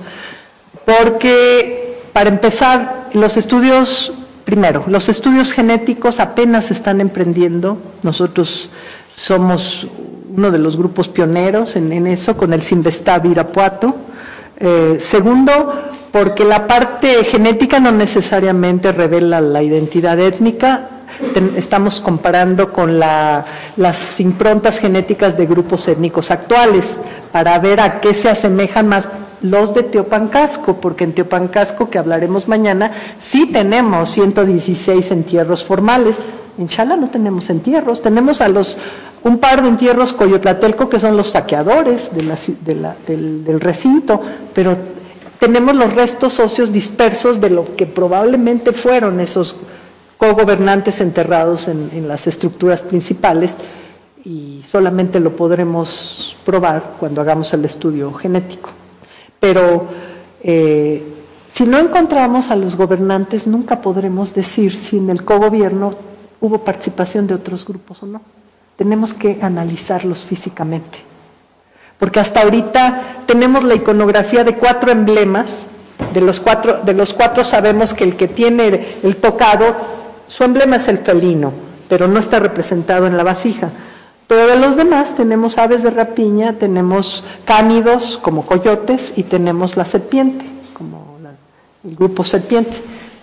porque para empezar los estudios... Primero, los estudios genéticos apenas se están emprendiendo. Nosotros somos uno de los grupos pioneros en, en eso, con el Cinvestav Irapuato. Eh, segundo, porque la parte genética no necesariamente revela la identidad étnica. Ten, estamos comparando con la, las improntas genéticas de grupos étnicos actuales para ver a qué se asemejan más los de Teopancasco, porque en Teopancasco, que hablaremos mañana, sí tenemos ciento dieciséis entierros formales. En Xala no tenemos entierros, tenemos a los un par de entierros coyotlatelco que son los saqueadores de la, de la, del, del recinto, pero tenemos los restos óseos dispersos de lo que probablemente fueron esos cogobernantes enterrados en, en las estructuras principales, y solamente lo podremos probar cuando hagamos el estudio genético. Pero eh, si no encontramos a los gobernantes, nunca podremos decir si en el cogobierno hubo participación de otros grupos o no. Tenemos que analizarlos físicamente, porque hasta ahorita tenemos la iconografía de cuatro emblemas. De los cuatro, de los cuatro sabemos que el que tiene el tocado, su emblema es el felino, pero no está representado en la vasija. Pero de los demás tenemos aves de rapiña, tenemos cánidos como coyotes y tenemos la serpiente, como la, el grupo serpiente.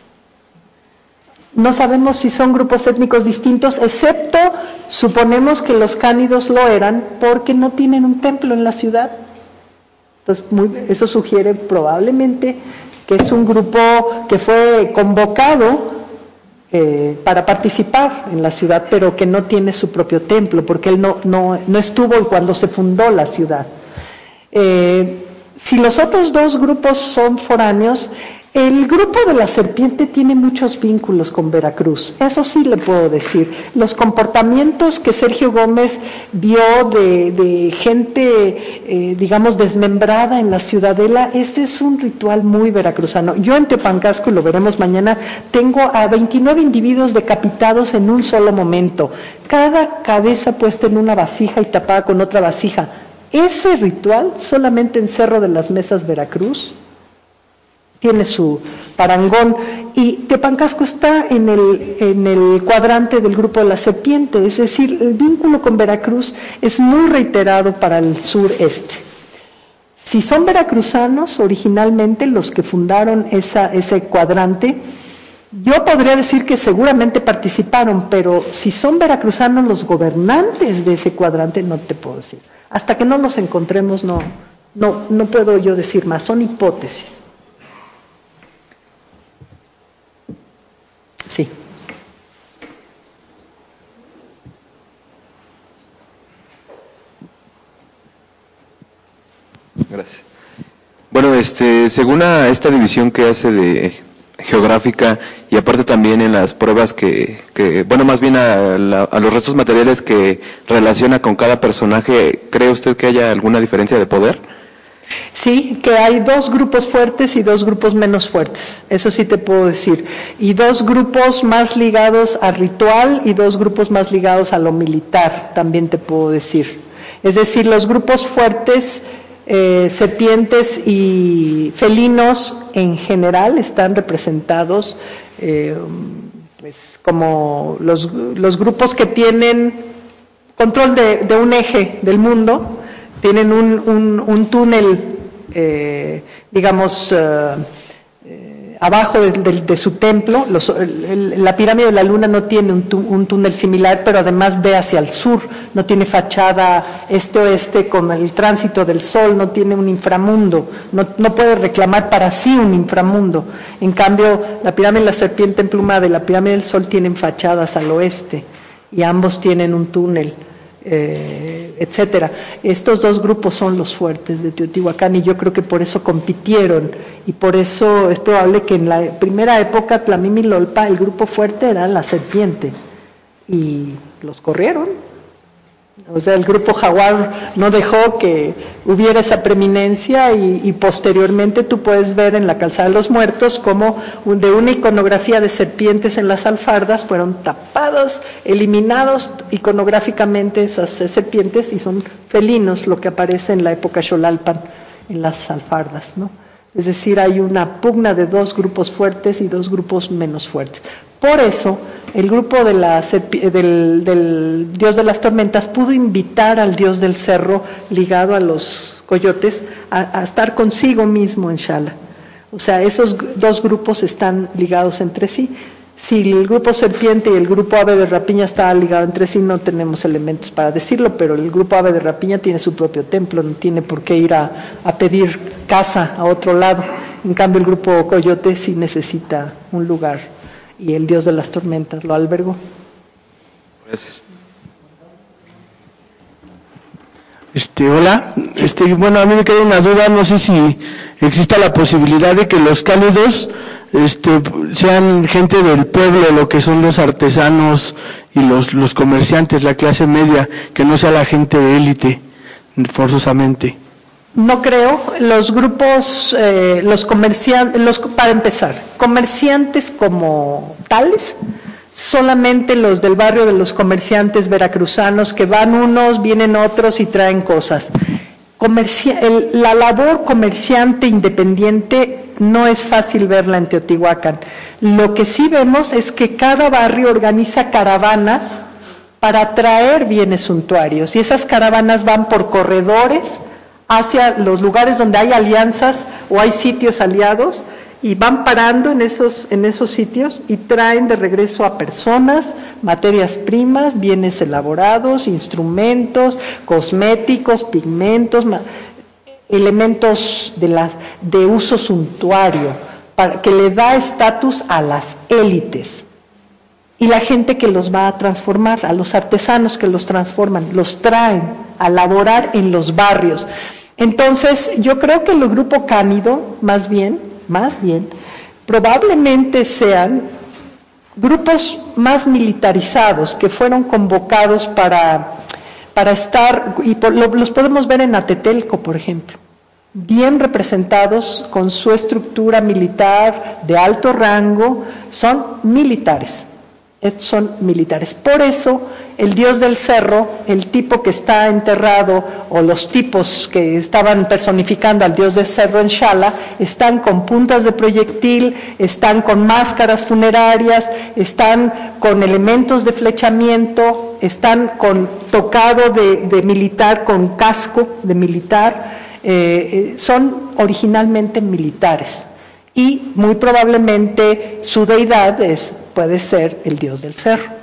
No sabemos si son grupos étnicos distintos, excepto suponemos que los cánidos lo eran porque no tienen un templo en la ciudad. Entonces, muy, eso sugiere probablemente que es un grupo que fue convocado Eh, para participar en la ciudad, pero que no tiene su propio templo, porque él no, no, no estuvo cuando se fundó la ciudad. Eh, si los otros dos grupos son foráneos, El grupo de la Serpiente tiene muchos vínculos con Veracruz, eso sí le puedo decir. Los comportamientos que Sergio Gómez vio de, de gente, eh, digamos, desmembrada en la Ciudadela, ese es un ritual muy veracruzano. Yo en Teopancasco, y lo veremos mañana, tengo a veintinueve individuos decapitados en un solo momento, cada cabeza puesta en una vasija y tapada con otra vasija. Ese ritual solamente en Cerro de las Mesas, Veracruz, tiene su parangón, y Teopancasco está en el, en el cuadrante del grupo de la Serpiente, es decir, el vínculo con Veracruz es muy reiterado para el sureste. Si son veracruzanos originalmente los que fundaron esa, ese cuadrante, yo podría decir que seguramente participaron, pero si son veracruzanos los gobernantes de ese cuadrante, no te puedo decir. Hasta que no los encontremos, no, no, no puedo yo decir más, son hipótesis. Sí. Gracias. Bueno, este, según a esta división que hace de geográfica y aparte también en las pruebas que, que bueno, más bien a, la, a los restos materiales que relaciona con cada personaje, ¿cree usted que haya alguna diferencia de poder? Sí, que hay dos grupos fuertes y dos grupos menos fuertes, eso sí te puedo decir, y dos grupos más ligados al ritual y dos grupos más ligados a lo militar, también te puedo decir. Es decir, los grupos fuertes, eh, serpientes y felinos en general están representados eh, pues, como los, los grupos que tienen control de, de un eje del mundo. Tienen un, un, un túnel, eh, digamos, eh, eh, abajo de, de, de su templo. Los, el, la pirámide de la Luna no tiene un, tú, un túnel similar, pero además ve hacia el sur, no tiene fachada este-oeste con el tránsito del sol, no tiene un inframundo, no, no puede reclamar para sí un inframundo. En cambio, la pirámide de la Serpiente emplumada y la pirámide del Sol tienen fachadas al oeste y ambos tienen un túnel. Eh, etcétera. Estos dos grupos son los fuertes de Teotihuacán y yo creo que por eso compitieron y por eso es probable que en la primera época Tlamimilolpa el grupo fuerte era la Serpiente y los corrieron. O sea, el grupo Jaguar no dejó que hubiera esa preeminencia y, y posteriormente tú puedes ver en la Calzada de los Muertos como de una iconografía de serpientes en las alfardas fueron tapados, eliminados iconográficamente esas serpientes y son felinos lo que aparece en la época Xolalpan en las alfardas, ¿no? Es decir, hay una pugna de dos grupos fuertes y dos grupos menos fuertes. Por eso, el grupo de la, del, del dios de las tormentas pudo invitar al dios del cerro, ligado a los coyotes, a, a estar consigo mismo en Xala. O sea, esos dos grupos están ligados entre sí. Si el grupo serpiente y el grupo ave de rapiña estaban ligados entre sí, no tenemos elementos para decirlo, pero el grupo ave de rapiña tiene su propio templo, no tiene por qué ir a, a pedir casa a otro lado. En cambio, el grupo coyote sí necesita un lugar y el dios de las tormentas lo albergó. Gracias. Este, hola, este, bueno, a mí me queda una duda, no sé si exista la posibilidad de que los cálidos este, sean gente del pueblo, lo que son los artesanos y los, los comerciantes, la clase media, que no sea la gente de élite, forzosamente. No creo, los grupos, eh, los comerciantes, los, para empezar, comerciantes como tales, solamente los del barrio de los comerciantes veracruzanos, que van unos, vienen otros y traen cosas. Comercia, el, la labor comerciante independiente no es fácil verla en Teotihuacán. Lo que sí vemos es que cada barrio organiza caravanas para traer bienes suntuarios y esas caravanas van por corredores hacia los lugares donde hay alianzas o hay sitios aliados y van parando en esos, en esos sitios y traen de regreso a personas, materias primas, bienes elaborados, instrumentos, cosméticos, pigmentos, elementos de, las, de uso suntuario, para, que le da estatus a las élites. Y la gente que los va a transformar, a los artesanos que los transforman, los traen a laborar en los barrios. Entonces, yo creo que el grupo cánido, más bien, más bien, probablemente sean grupos más militarizados que fueron convocados para, para estar, y por, lo, los podemos ver en Atetelco, por ejemplo, bien representados con su estructura militar de alto rango, son militares. Estos son militares. Por eso, el dios del cerro, el tipo que está enterrado, o los tipos que estaban personificando al dios del cerro en Xala, están con puntas de proyectil, están con máscaras funerarias, están con elementos de flechamiento, están con tocado de, de militar, con casco de militar, eh, son originalmente militares. Y muy probablemente su deidad es, puede ser el dios del cerro.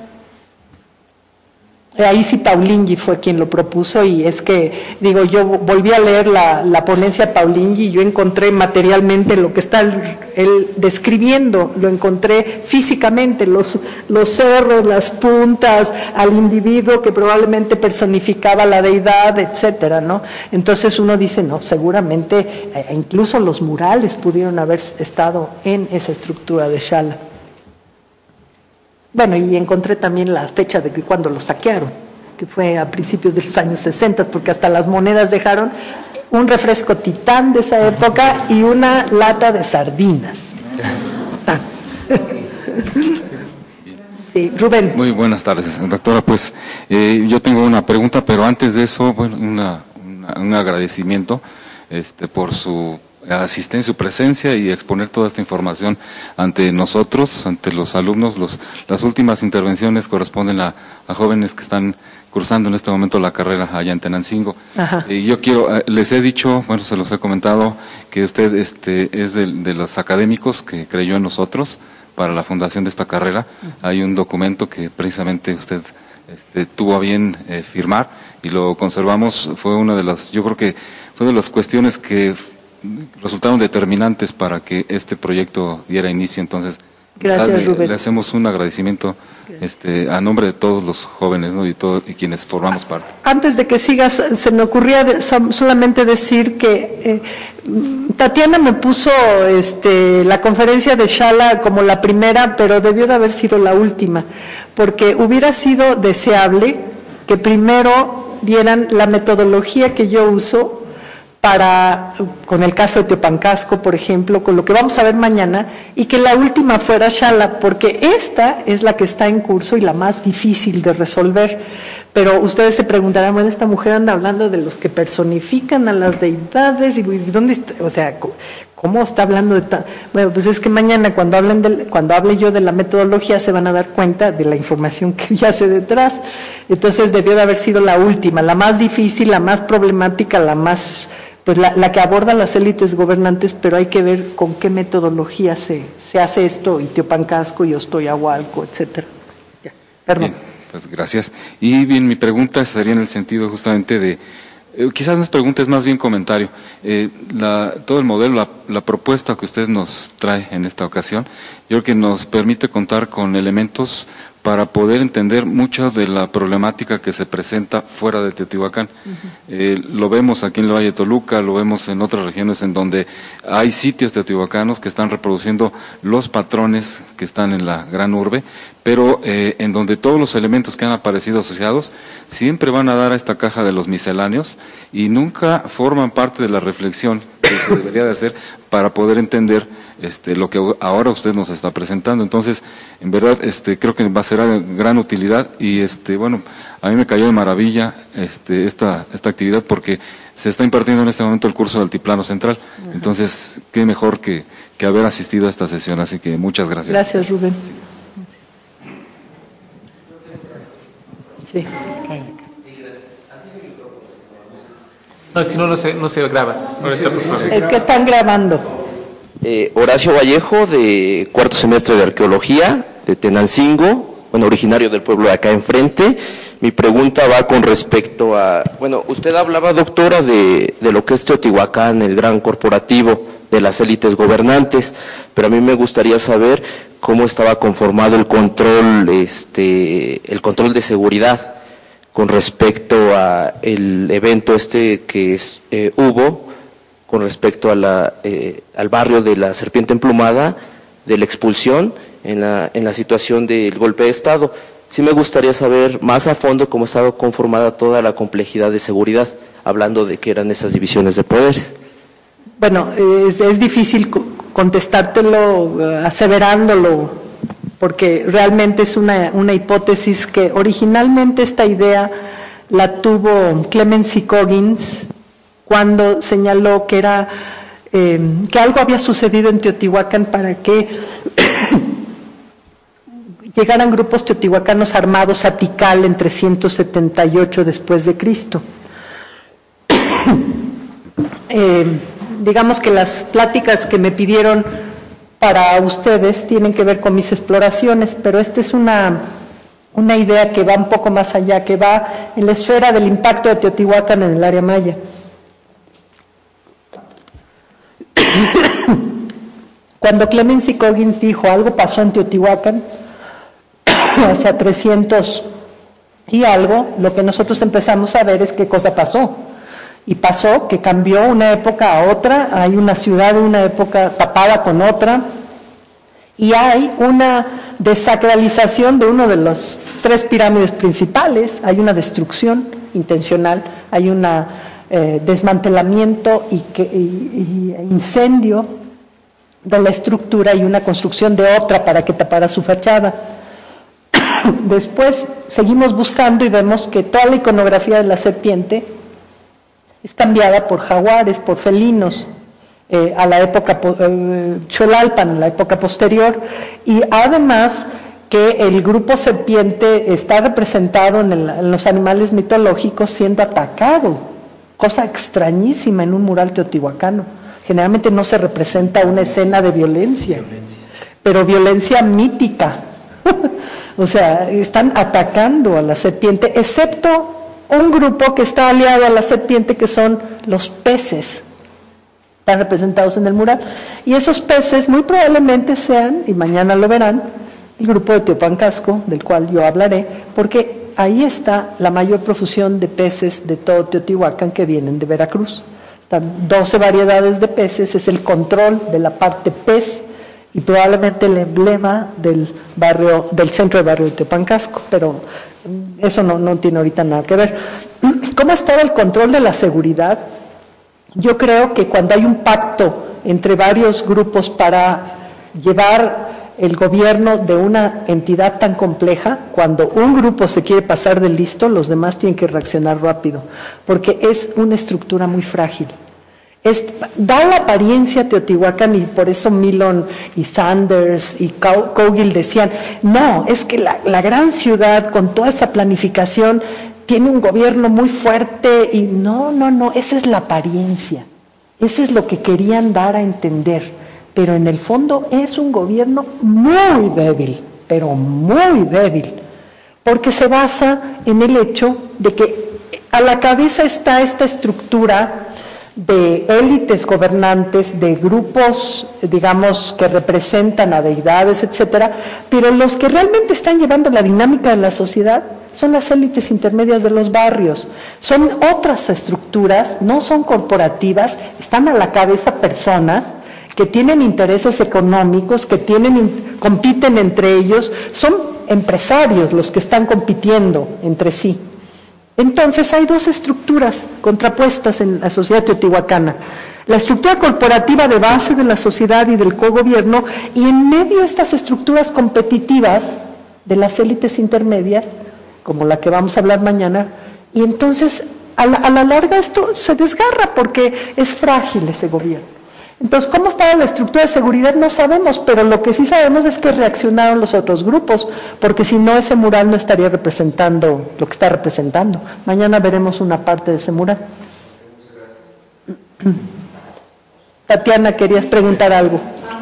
Ahí sí Paulingi fue quien lo propuso, y es que, digo, yo volví a leer la, la ponencia de Paulingi y yo encontré materialmente lo que está él, él describiendo, lo encontré físicamente, los, los cerros, las puntas, al individuo que probablemente personificaba la deidad, etcétera, ¿no? Entonces uno dice, no, seguramente eh, incluso los murales pudieron haber estado en esa estructura de Xala. Bueno, y encontré también la fecha de cuando lo saquearon, que fue a principios de los años sesenta, porque hasta las monedas dejaron un refresco Titán de esa época y una lata de sardinas. Sí, Rubén. Muy buenas tardes, doctora. Pues eh, yo tengo una pregunta, pero antes de eso, bueno, una, una, un agradecimiento este, por su asistencia, su presencia y exponer toda esta información ante nosotros, ante los alumnos. Los, las últimas intervenciones corresponden a, a jóvenes que están cursando en este momento la carrera allá en Tenancingo. Y eh, yo quiero, eh, les he dicho, bueno, se los he comentado, que usted este, es de, de los académicos que creyó en nosotros para la fundación de esta carrera. Uh-huh. Hay un documento que precisamente usted este, tuvo a bien eh, firmar y lo conservamos. Fue una de las, yo creo que fue de las cuestiones que resultaron determinantes para que este proyecto diera inicio. Entonces, gracias, le, le hacemos un agradecimiento este, a nombre de todos los jóvenes, ¿no? y, todo, y quienes formamos parte. Antes de que sigas, se me ocurría de, solamente decir que eh, Tatiana me puso este, la conferencia de Xala como la primera, pero debió de haber sido la última, porque hubiera sido deseable que primero vieran la metodología que yo uso para, con el caso de Teopancasco, por ejemplo, con lo que vamos a ver mañana, y que la última fuera Xala, porque esta es la que está en curso y la más difícil de resolver. Pero ustedes se preguntarán, bueno, esta mujer anda hablando de los que personifican a las deidades, y ¿dónde está? O sea, ¿cómo está hablando de tal? Bueno, pues es que mañana cuando hablen de, cuando hable yo de la metodología se van a dar cuenta de la información que yace detrás. Entonces debió de haber sido la última, la más difícil, la más problemática, la más... pues la, la que aborda las élites gobernantes, pero hay que ver con qué metodología se, se hace esto, y Teopancasco, y Ostoyahualco, etcétera. Ya, perdón. Bien, pues gracias. Y bien, mi pregunta sería en el sentido justamente de, eh, quizás no es pregunta, es más bien comentario. Eh, la, todo el modelo, la, la propuesta que usted nos trae en esta ocasión, yo creo que nos permite contar con elementos para poder entender mucha de la problemática que se presenta fuera de Teotihuacán. Uh-huh. Eh, lo vemos aquí en el Valle de Toluca, lo vemos en otras regiones en donde hay sitios teotihuacanos que están reproduciendo los patrones que están en la gran urbe, pero eh, en donde todos los elementos que han aparecido asociados siempre van a dar a esta caja de los misceláneos y nunca forman parte de la reflexión que se debería de hacer para poder entender Este, lo que ahora usted nos está presentando. Entonces, en verdad, este, creo que va a ser de gran utilidad y, este, bueno, a mí me cayó de maravilla este, esta, esta actividad porque se está impartiendo en este momento el curso de Altiplano Central. Uh-huh. Entonces, qué mejor que, que haber asistido a esta sesión. Así que muchas gracias. Gracias, Rubén. Sí. No, si no, no se, no se graba. Ahorita, por favor. Es que están grabando. Eh, Horacio Vallejo, de cuarto semestre de Arqueología, de Tenancingo, bueno, originario del pueblo de acá enfrente. Mi pregunta va con respecto a, bueno, usted hablaba, doctora, de, de lo que es Teotihuacán, el gran corporativo de las élites gobernantes, pero a mí me gustaría saber cómo estaba conformado el control, este, el control de seguridad con respecto a el evento este que es, eh, hubo, con respecto a la, eh, al barrio de la Serpiente Emplumada, de la expulsión en la, en la situación del golpe de Estado. Sí me gustaría saber más a fondo cómo estaba conformada toda la complejidad de seguridad, hablando de que eran esas divisiones de poderes. Bueno, es, es difícil contestártelo aseverándolo, porque realmente es una, una hipótesis que originalmente esta idea la tuvo Clemency Coggins cuando señaló que era eh, que algo había sucedido en Teotihuacán para que llegaran grupos teotihuacanos armados a Tikal en trescientos setenta y ocho después de Cristo. eh, digamos que las pláticas que me pidieron para ustedes tienen que ver con mis exploraciones, pero esta es una, una idea que va un poco más allá, que va en la esfera del impacto de Teotihuacán en el área maya. Cuando Clemency Coggins dijo algo pasó en Teotihuacán, hacia trescientos y algo, lo que nosotros empezamos a ver es qué cosa pasó. Y pasó que cambió una época a otra, hay una ciudad de una época tapada con otra, y hay una desacralización de uno de los tres pirámides principales, hay una destrucción intencional, hay un eh, desmantelamiento y, que, y, y incendio de la estructura y una construcción de otra para que tapara su fachada. Después seguimos buscando y vemos que toda la iconografía de la serpiente es cambiada por jaguares, por felinos, eh, a la época eh, Xolalpan, en la época posterior, y además que el grupo serpiente está representado en, el, en los animales mitológicos siendo atacado, cosa extrañísima en un mural teotihuacano. Generalmente no se representa una escena de violencia, violencia. pero violencia mítica. O sea, están atacando a la serpiente, excepto un grupo que está aliado a la serpiente, que son los peces, están representados en el mural. Y esos peces muy probablemente sean, y mañana lo verán, el grupo de Teopancasco, del cual yo hablaré, porque ahí está la mayor profusión de peces de todo Teotihuacán que vienen de Veracruz. Están doce variedades de peces, es el control de la parte pez, y probablemente el emblema del barrio, del centro de barrio de Teopancasco, pero eso no, no tiene ahorita nada que ver. ¿Cómo estaba el control de la seguridad? Yo creo que cuando hay un pacto entre varios grupos para llevar el gobierno de una entidad tan compleja, cuando un grupo se quiere pasar de listo, los demás tienen que reaccionar rápido, porque es una estructura muy frágil. Es, da la apariencia Teotihuacán, y por eso Milon y Sanders y Cowgill decían, no, es que la, la gran ciudad con toda esa planificación tiene un gobierno muy fuerte, y no, no, no, esa es la apariencia, eso es lo que querían dar a entender, pero en el fondo es un gobierno muy débil, pero muy débil, porque se basa en el hecho de que a la cabeza está esta estructura de élites gobernantes, de grupos, digamos, que representan a deidades, etcétera, pero los que realmente están llevando la dinámica de la sociedad son las élites intermedias de los barrios, son otras estructuras, no son corporativas, están a la cabeza personas que tienen intereses económicos, que tienen, compiten entre ellos, son empresarios los que están compitiendo entre sí. Entonces hay dos estructuras contrapuestas en la sociedad teotihuacana: la estructura corporativa de base de la sociedad y del cogobierno, y en medio de estas estructuras competitivas de las élites intermedias, como la que vamos a hablar mañana, y entonces a la, a la larga esto se desgarra porque es frágil ese gobierno. Entonces, ¿cómo estaba la estructura de seguridad? No sabemos, pero lo que sí sabemos es que reaccionaron los otros grupos, porque si no, ese mural no estaría representando lo que está representando. Mañana veremos una parte de ese mural. Tatiana, querías preguntar algo.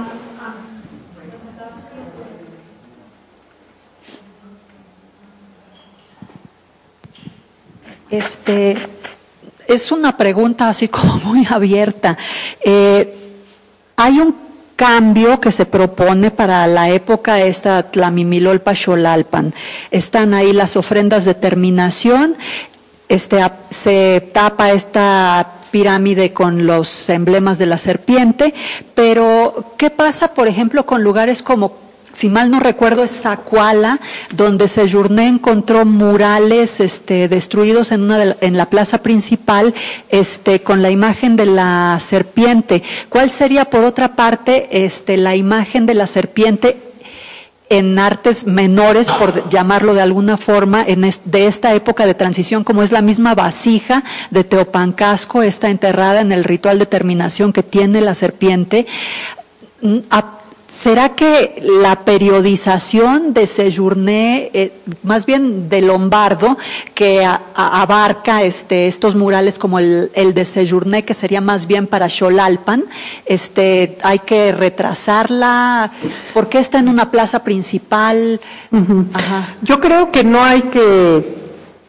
Este, es una pregunta así como muy abierta. Eh, Hay un cambio que se propone para la época esta Tlamimilolpa Xolalpan. Están ahí las ofrendas de terminación, este, se tapa esta pirámide con los emblemas de la serpiente, pero ¿qué pasa, por ejemplo, con lugares como, si mal no recuerdo, es Zacuala, donde Sejourné encontró murales este, destruidos en, una de la, en la plaza principal este, con la imagen de la serpiente? ¿Cuál sería, por otra parte, este, la imagen de la serpiente en artes menores, por llamarlo de alguna forma, en es, de esta época de transición, como es la misma vasija de Teopancasco, está enterrada en el ritual de terminación que tiene la serpiente? A, ¿Será que la periodización de Sejourné, eh, más bien de Lombardo, que a, a, abarca este, estos murales como el, el de Sejourné, que sería más bien para Xolalpan, este, hay que retrasarla? ¿Por qué está en una plaza principal? Uh-huh. Ajá. Yo creo que no hay que...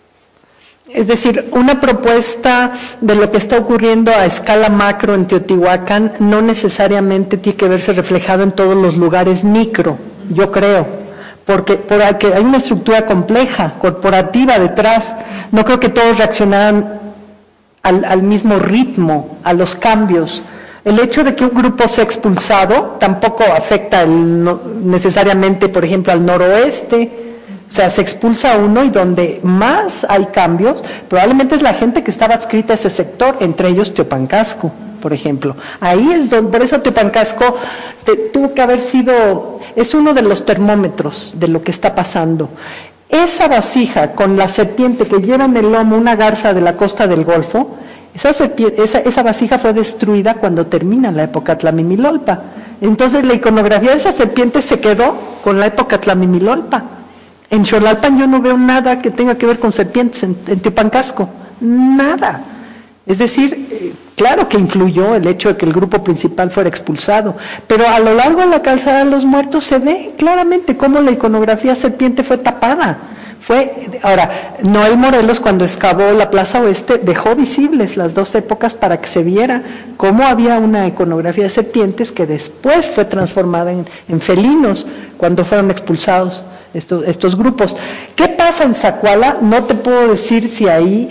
Es decir, una propuesta de lo que está ocurriendo a escala macro en Teotihuacán no necesariamente tiene que verse reflejado en todos los lugares micro, yo creo, porque, porque hay una estructura compleja, corporativa detrás. No creo que todos reaccionaran al, al mismo ritmo, a los cambios. El hecho de que un grupo sea expulsado tampoco afecta el, no, necesariamente, por ejemplo, al noroeste. O sea, se expulsa uno y donde más hay cambios, probablemente es la gente que estaba adscrita a ese sector, entre ellos Teopancasco, por ejemplo. Ahí es donde, por eso Teopancasco te, tuvo que haber sido, es uno de los termómetros de lo que está pasando. Esa vasija con la serpiente que lleva en el lomo una garza de la costa del Golfo, esa, serpiente, esa, esa vasija fue destruida cuando termina la época Tlamimilolpa. Entonces la iconografía de esa serpiente se quedó con la época Tlamimilolpa. En Xolalpan yo no veo nada que tenga que ver con serpientes, en, en Teopancasco, nada. Es decir, eh, claro que influyó el hecho de que el grupo principal fuera expulsado, pero a lo largo de la calzada de los muertos se ve claramente cómo la iconografía serpiente fue tapada. Fue, ahora, Noel Morelos, cuando excavó la Plaza Oeste, dejó visibles las dos épocas para que se viera cómo había una iconografía de serpientes que después fue transformada en, en felinos cuando fueron expulsados estos, estos grupos. ¿Qué pasa en Zacuala? No te puedo decir si ahí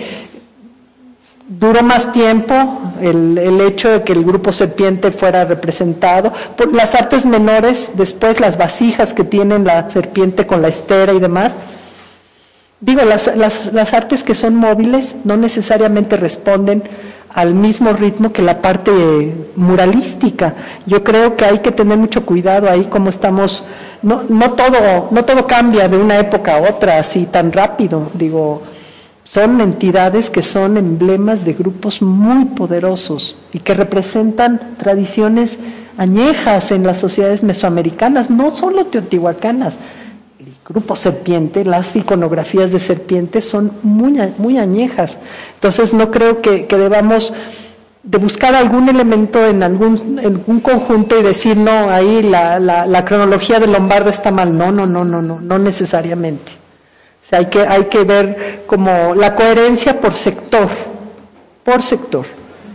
duró más tiempo el, el hecho de que el grupo serpiente fuera representado. Por las artes menores, después las vasijas que tienen la serpiente con la estera y demás. Digo, las, las, las artes que son móviles no necesariamente responden al mismo ritmo que la parte muralística. Yo creo que hay que tener mucho cuidado ahí como estamos, no, no todo, no todo cambia de una época a otra así tan rápido. Digo, son entidades que son emblemas de grupos muy poderosos y que representan tradiciones añejas en las sociedades mesoamericanas, no solo teotihuacanas. Grupo serpiente, las iconografías de serpientes son muy, muy añejas. Entonces no creo que, que debamos de buscar algún elemento en algún, en un conjunto y decir, no, ahí la, la, la cronología de Lombardo está mal. No, no, no, no, no, no necesariamente. O sea, hay que, hay que ver como la coherencia por sector, por sector.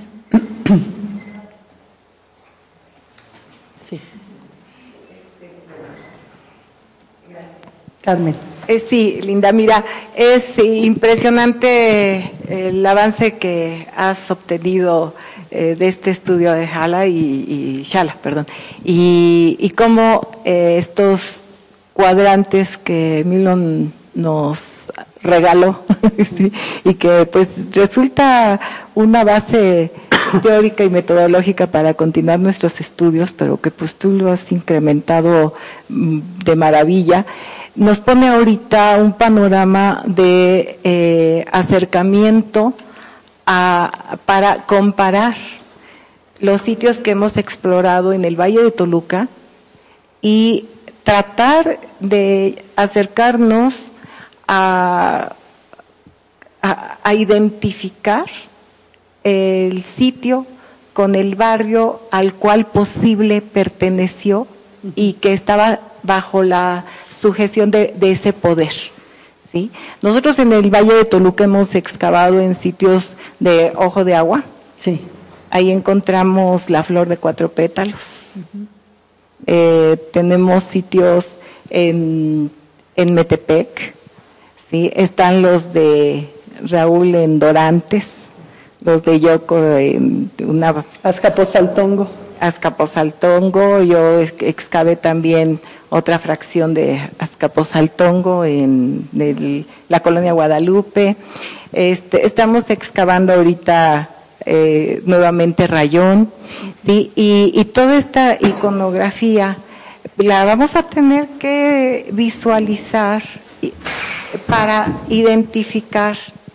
Sí. Carmen. Eh, sí, Linda, mira, es impresionante el avance que has obtenido eh, de este estudio de Jala y, y Xala, perdón, y, y cómo eh, estos cuadrantes que Milon nos regaló ¿sí? Y que pues resulta una base teórica y metodológica para continuar nuestros estudios, pero que pues tú lo has incrementado de maravilla. Nos pone ahorita un panorama de eh, acercamiento a, para comparar los sitios que hemos explorado en el Valle de Toluca y tratar de acercarnos a, a, a identificar el sitio con el barrio al cual posible perteneció y que estaba bajo la sujeción de, de ese poder, ¿sí? Nosotros en el Valle de Toluca hemos excavado en sitios de Ojo de Agua. Sí. Ahí encontramos la flor de cuatro pétalos. Uh-huh. eh, tenemos sitios en, en Metepec, ¿sí? Están los de Raúl en Dorantes, los de Yoko, en una... Azcapotzaltongo. Azcapotzaltongo, yo excavé también otra fracción de Azcapotzaltongo en el, la colonia Guadalupe. Este, estamos excavando ahorita eh, nuevamente Rayón, ¿sí? Y, y toda esta iconografía la vamos a tener que visualizar para identificar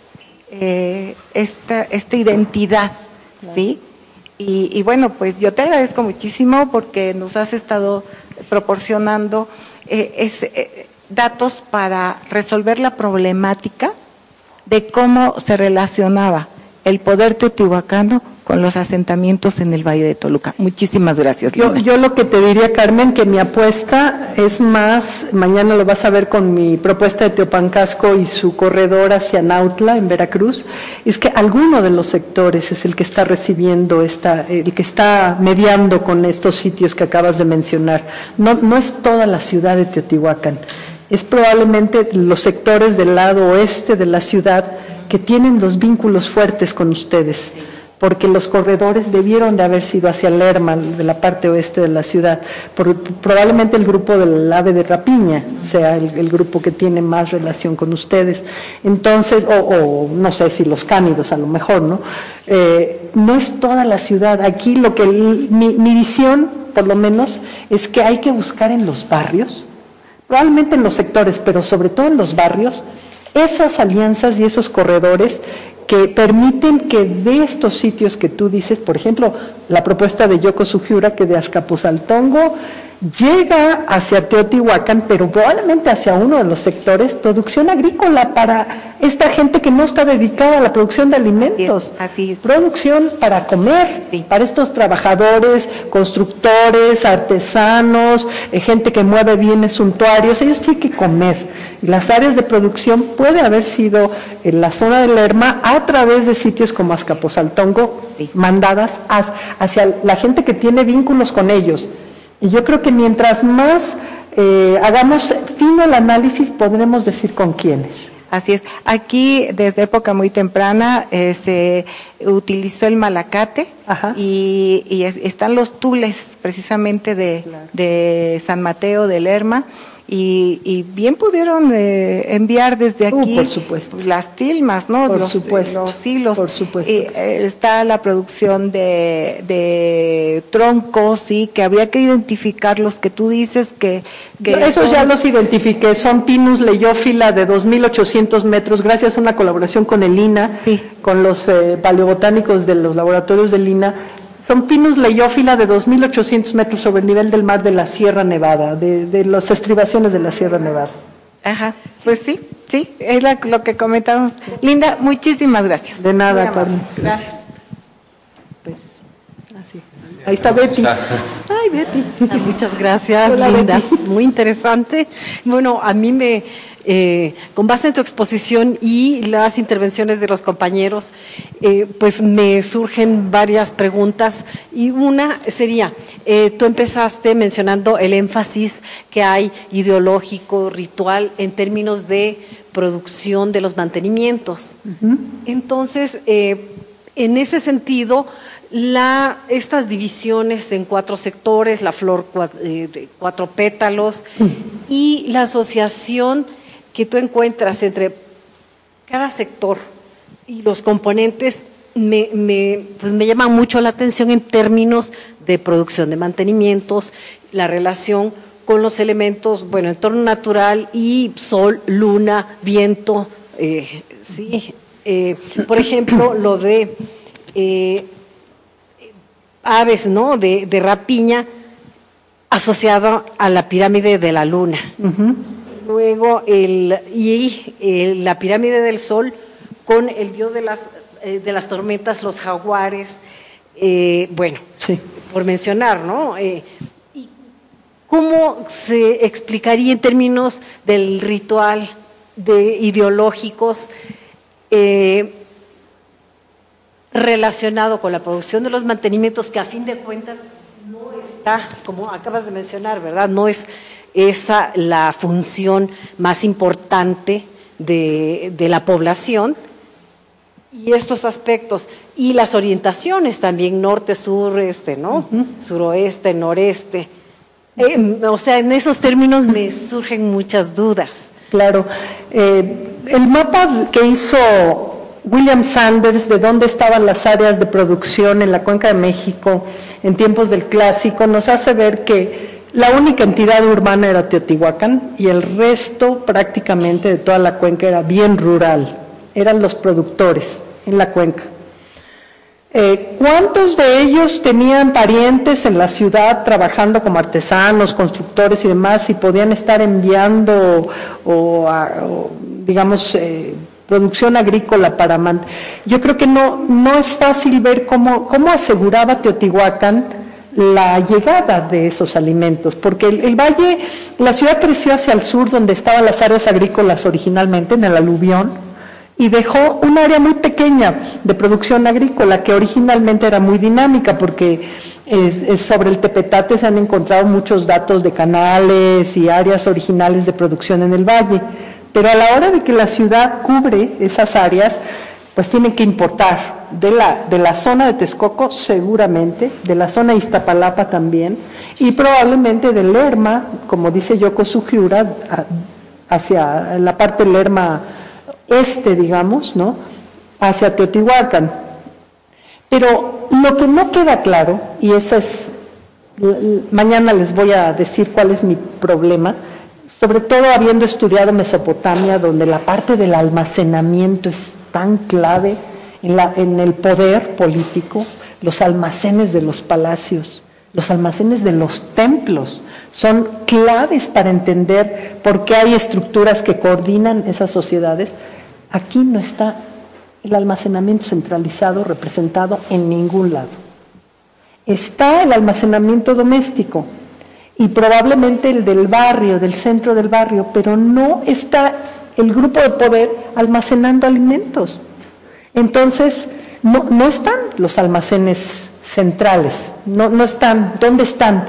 eh, esta, esta identidad, ¿sí? Y, y bueno, pues yo te agradezco muchísimo porque nos has estado proporcionando eh, es, eh, datos para resolver la problemática de cómo se relacionaba el poder teotihuacano con los asentamientos en el Valle de Toluca. Muchísimas gracias, Yo, yo lo que te diría, Carmen, que mi apuesta es más, mañana lo vas a ver con mi propuesta de Teopancasco y su corredor hacia Nautla, en Veracruz, es que alguno de los sectores es el que está recibiendo, esta, el que está mediando con estos sitios que acabas de mencionar. No, no es toda la ciudad de Teotihuacán, es probablemente los sectores del lado oeste de la ciudad que tienen los vínculos fuertes con ustedes, porque los corredores debieron de haber sido hacia Lerma, de la parte oeste de la ciudad. Por, probablemente el grupo del ave de rapiña sea el, el grupo que tiene más relación con ustedes. Entonces, o, o no sé si los cánidos a lo mejor, ¿no? Eh, no es toda la ciudad. Aquí lo que, mi, mi visión, por lo menos, es que hay que buscar en los barrios, probablemente en los sectores, pero sobre todo en los barrios, esas alianzas y esos corredores que permiten que de estos sitios que tú dices, por ejemplo, la propuesta de Yoko Sugiura, que de Azcapotzaltongo llega hacia Teotihuacán, pero probablemente hacia uno de los sectores, producción agrícola para esta gente que no está dedicada a la producción de alimentos. Así es. Producción para comer, sí, para estos trabajadores, constructores, artesanos, eh, gente que mueve bienes suntuarios, ellos tienen que comer. Las áreas de producción puede haber sido en la zona de Lerma a través de sitios como Azcapotzaltongo, sí, mandadas hacia la gente que tiene vínculos con ellos. Y yo creo que mientras más eh, hagamos fino el análisis, podremos decir con quiénes. Así es. Aquí, desde época muy temprana, eh, se utilizó el malacate. Ajá. y, y es, están los tules, precisamente, de, claro, de San Mateo, de Lerma. Y, y bien pudieron eh, enviar desde aquí, uh, por supuesto, las tilmas, ¿no? Por los, supuesto. los hilos. Por supuesto. Y, eh, está la producción de, de troncos, sí, que habría que identificar los que tú dices que... que Esos son... ya los identifiqué, son Pinus leiófila de dos mil ochocientos metros, gracias a una colaboración con el I N A, sí, con los eh, paleobotánicos de los laboratorios del I N A. Son Pinus leiófila de dos mil ochocientos metros sobre el nivel del mar de la Sierra Nevada, de, de las estribaciones de la Sierra Nevada. Ajá, pues sí, sí, es la, lo que comentamos. Linda, muchísimas gracias. De nada, Carmen. Gracias. Pues, así. Ahí está Betty. Ay, Betty. Muchas gracias, Hola, Linda. Betty. Muy interesante. Bueno, a mí me... Eh, con base en tu exposición y las intervenciones de los compañeros, eh, pues me surgen varias preguntas y una sería, eh, tú empezaste mencionando el énfasis que hay ideológico, ritual, en términos de producción de los mantenimientos. Uh-huh. Entonces, eh, en ese sentido, la, estas divisiones en cuatro sectores, la flor cuatro, eh, de cuatro pétalos uh-huh, y la asociación que tú encuentras entre cada sector y los componentes me, me, pues me llama mucho la atención en términos de producción de mantenimientos, la relación con los elementos, bueno, entorno natural y sol, luna, viento, eh, sí, eh, por ejemplo, lo de eh, aves, ¿no?, de, de rapiña asociado a la pirámide de la luna. Uh-huh. Luego, el, y el, la pirámide del sol con el dios de las, eh, de las tormentas, los jaguares, eh, bueno, sí, por mencionar, ¿no? Eh, ¿y cómo se explicaría en términos del ritual, de ideológicos, eh, relacionado con la producción de los mantenimientos, que a fin de cuentas no está, como acabas de mencionar, ¿verdad? No es esa la función más importante de, de la población, y estos aspectos, y las orientaciones también, norte, sur, este, ¿no? Uh-huh. Suroeste, noreste. Eh, o sea, en esos términos me surgen muchas dudas. Claro. Eh, el mapa que hizo William Sanders de dónde estaban las áreas de producción en la Cuenca de México en tiempos del Clásico nos hace ver que la única entidad urbana era Teotihuacán y el resto prácticamente de toda la cuenca era bien rural, eran los productores en la cuenca. Eh, ¿Cuántos de ellos tenían parientes en la ciudad trabajando como artesanos, constructores y demás y podían estar enviando o, a, o digamos, eh, producción agrícola para mantener? Yo creo que no, no es fácil ver cómo, cómo aseguraba Teotihuacán la llegada de esos alimentos, porque el, el valle, la ciudad creció hacia el sur donde estaban las áreas agrícolas originalmente, en el aluvión, y dejó un área muy pequeña de producción agrícola que originalmente era muy dinámica porque es, es sobre el Tepetate se han encontrado muchos datos de canales y áreas originales de producción en el valle, pero a la hora de que la ciudad cubre esas áreas, pues tienen que importar de la, de la zona de Texcoco seguramente, de la zona de Iztapalapa también, y probablemente de Lerma, como dice Yoko Sugiura, hacia la parte de Lerma este, digamos, ¿no?, hacia Teotihuacán. Pero lo que no queda claro, y esa es, mañana les voy a decir cuál es mi problema, sobre todo habiendo estudiado Mesopotamia, donde la parte del almacenamiento es tan clave en, la, en el poder político, los almacenes de los palacios, los almacenes de los templos, son claves para entender por qué hay estructuras que coordinan esas sociedades. Aquí no está el almacenamiento centralizado representado en ningún lado. Está el almacenamiento doméstico y probablemente el del barrio, del centro del barrio, pero no está el grupo de poder almacenando alimentos. Entonces, no, no están los almacenes centrales, no, no están. ¿Dónde están?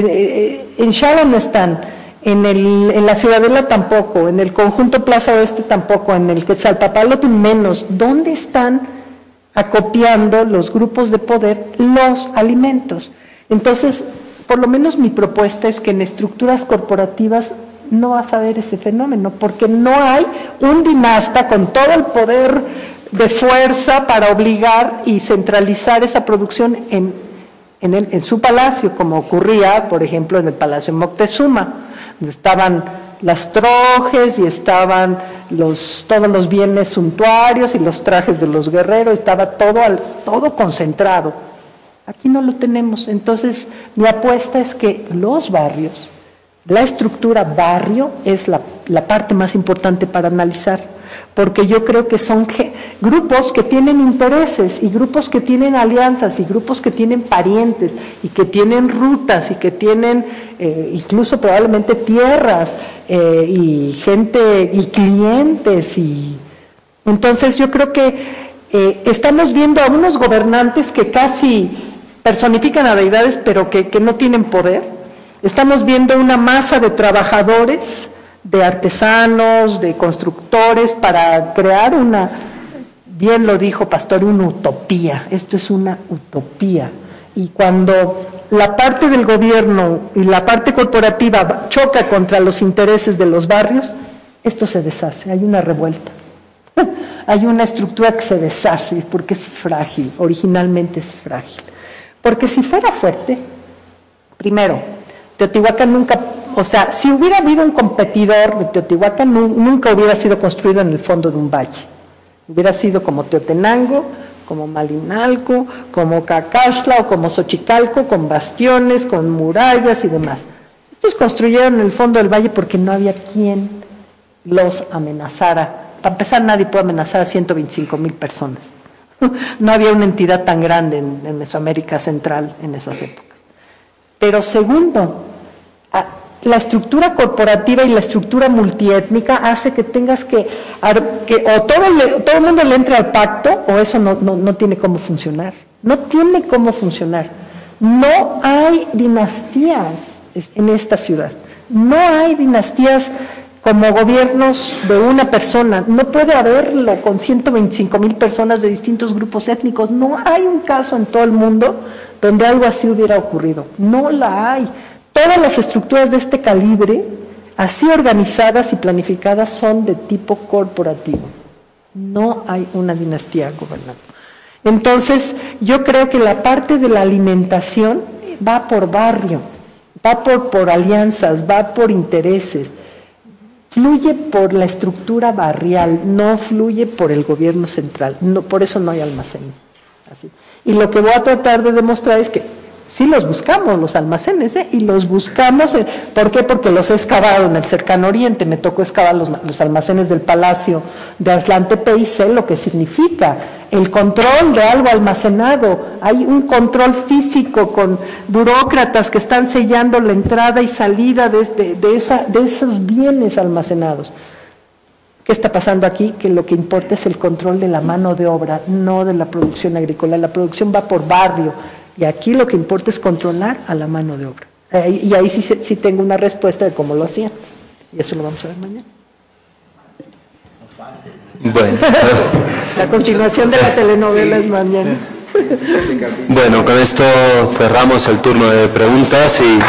En Xala no están, en, el, en la Ciudadela tampoco, en el conjunto Plaza Oeste tampoco, en el Quetzalpapalotl menos. ¿Dónde están acopiando los grupos de poder los alimentos? Entonces, por lo menos mi propuesta es que en estructuras corporativas no vas a ver ese fenómeno, porque no hay un dinasta con todo el poder de fuerza para obligar y centralizar esa producción en, en, el, en su palacio, como ocurría, por ejemplo, en el Palacio de Moctezuma, donde estaban las trojes y estaban los, todos los bienes suntuarios y los trajes de los guerreros, estaba todo, al, todo concentrado. Aquí no lo tenemos. Entonces, mi apuesta es que los barrios, la estructura barrio es la, la parte más importante para analizar, porque yo creo que son que, grupos que tienen intereses y grupos que tienen alianzas y grupos que tienen parientes y que tienen rutas y que tienen eh, incluso probablemente tierras eh, y gente y clientes. Y entonces yo creo que eh, estamos viendo a unos gobernantes que casi personifican a deidades pero que, que no tienen poder. Estamos viendo una masa de trabajadores, de artesanos, de constructores, para crear una, bien lo dijo Pastor, una utopía. Esto es una utopía. Y cuando la parte del gobierno y la parte corporativa choca contra los intereses de los barrios, esto se deshace, hay una revuelta. Hay una estructura que se deshace porque es frágil, originalmente es frágil. Porque si fuera fuerte, primero, Teotihuacán nunca, o sea, si hubiera habido un competidor de Teotihuacán, nunca hubiera sido construido en el fondo de un valle. Hubiera sido como Teotenango, como Malinalco, como Cacaxtla o como Xochicalco, con bastiones, con murallas y demás. Estos construyeron en el fondo del valle porque no había quien los amenazara. Para empezar, nadie puede amenazar a ciento veinticinco mil personas. No había una entidad tan grande en, en Mesoamérica Central en esas épocas. Pero segundo, la estructura corporativa y la estructura multiétnica hace que tengas que, que o todo, le, todo el mundo le entre al pacto o eso no, no, no tiene cómo funcionar. No tiene cómo funcionar. No hay dinastías en esta ciudad. No hay dinastías como gobiernos de una persona. No puede haberlo con ciento veinticinco mil personas de distintos grupos étnicos. No hay un caso en todo el mundo donde algo así hubiera ocurrido. No la hay. Todas las estructuras de este calibre, así organizadas y planificadas, son de tipo corporativo. No hay una dinastía gobernando. Entonces, yo creo que la parte de la alimentación va por barrio, va por, por alianzas, va por intereses, fluye por la estructura barrial, no fluye por el gobierno central. No, por eso no hay almacenes. Así. Y lo que voy a tratar de demostrar es que sí los buscamos, los almacenes, ¿eh? Y los buscamos, eh, ¿por qué? Porque los he excavado en el cercano oriente, me tocó excavar los, los almacenes del Palacio de Aslan Tepe y sé lo que significa el control de algo almacenado. Hay un control físico con burócratas que están sellando la entrada y salida de, de, de, esa, de esos bienes almacenados. ¿Qué está pasando aquí? Que lo que importa es el control de la mano de obra, no de la producción agrícola. La producción va por barrio. Y aquí lo que importa es controlar a la mano de obra. Eh, y ahí sí, sí tengo una respuesta de cómo lo hacían. Y eso lo vamos a ver mañana. Bueno. La continuación de la telenovela sí, es mañana. Bueno, con esto cerramos el turno de preguntas y...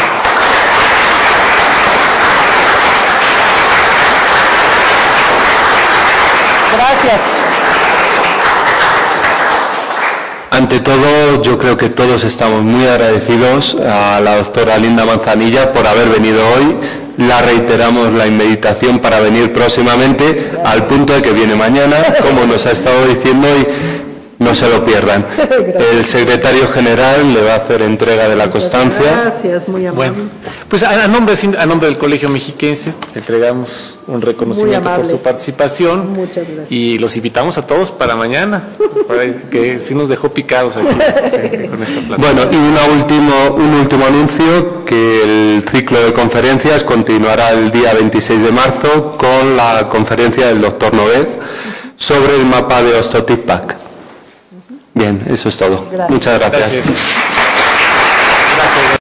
Gracias. Ante todo, yo creo que todos estamos muy agradecidos a la doctora Linda Manzanilla por haber venido hoy. La reiteramos la invitación para venir próximamente, al punto de que viene mañana, como nos ha estado diciendo, y no se lo pierdan. El secretario general le va a hacer entrega de la constancia. Gracias, muy amable. Bueno, pues a, a, nombre, a nombre del Colegio Mexiquense le entregamos un reconocimiento por su participación. Muchas gracias. Y los invitamos a todos para mañana, para que sí nos dejó picados aquí con esta plataforma. Bueno, y una último, un último anuncio, que el ciclo de conferencias continuará el día veintiséis de marzo con la conferencia del doctor Noguez sobre el mapa de Ostotipac. Bien, eso es todo. Gracias. Muchas gracias. Gracias. Gracias.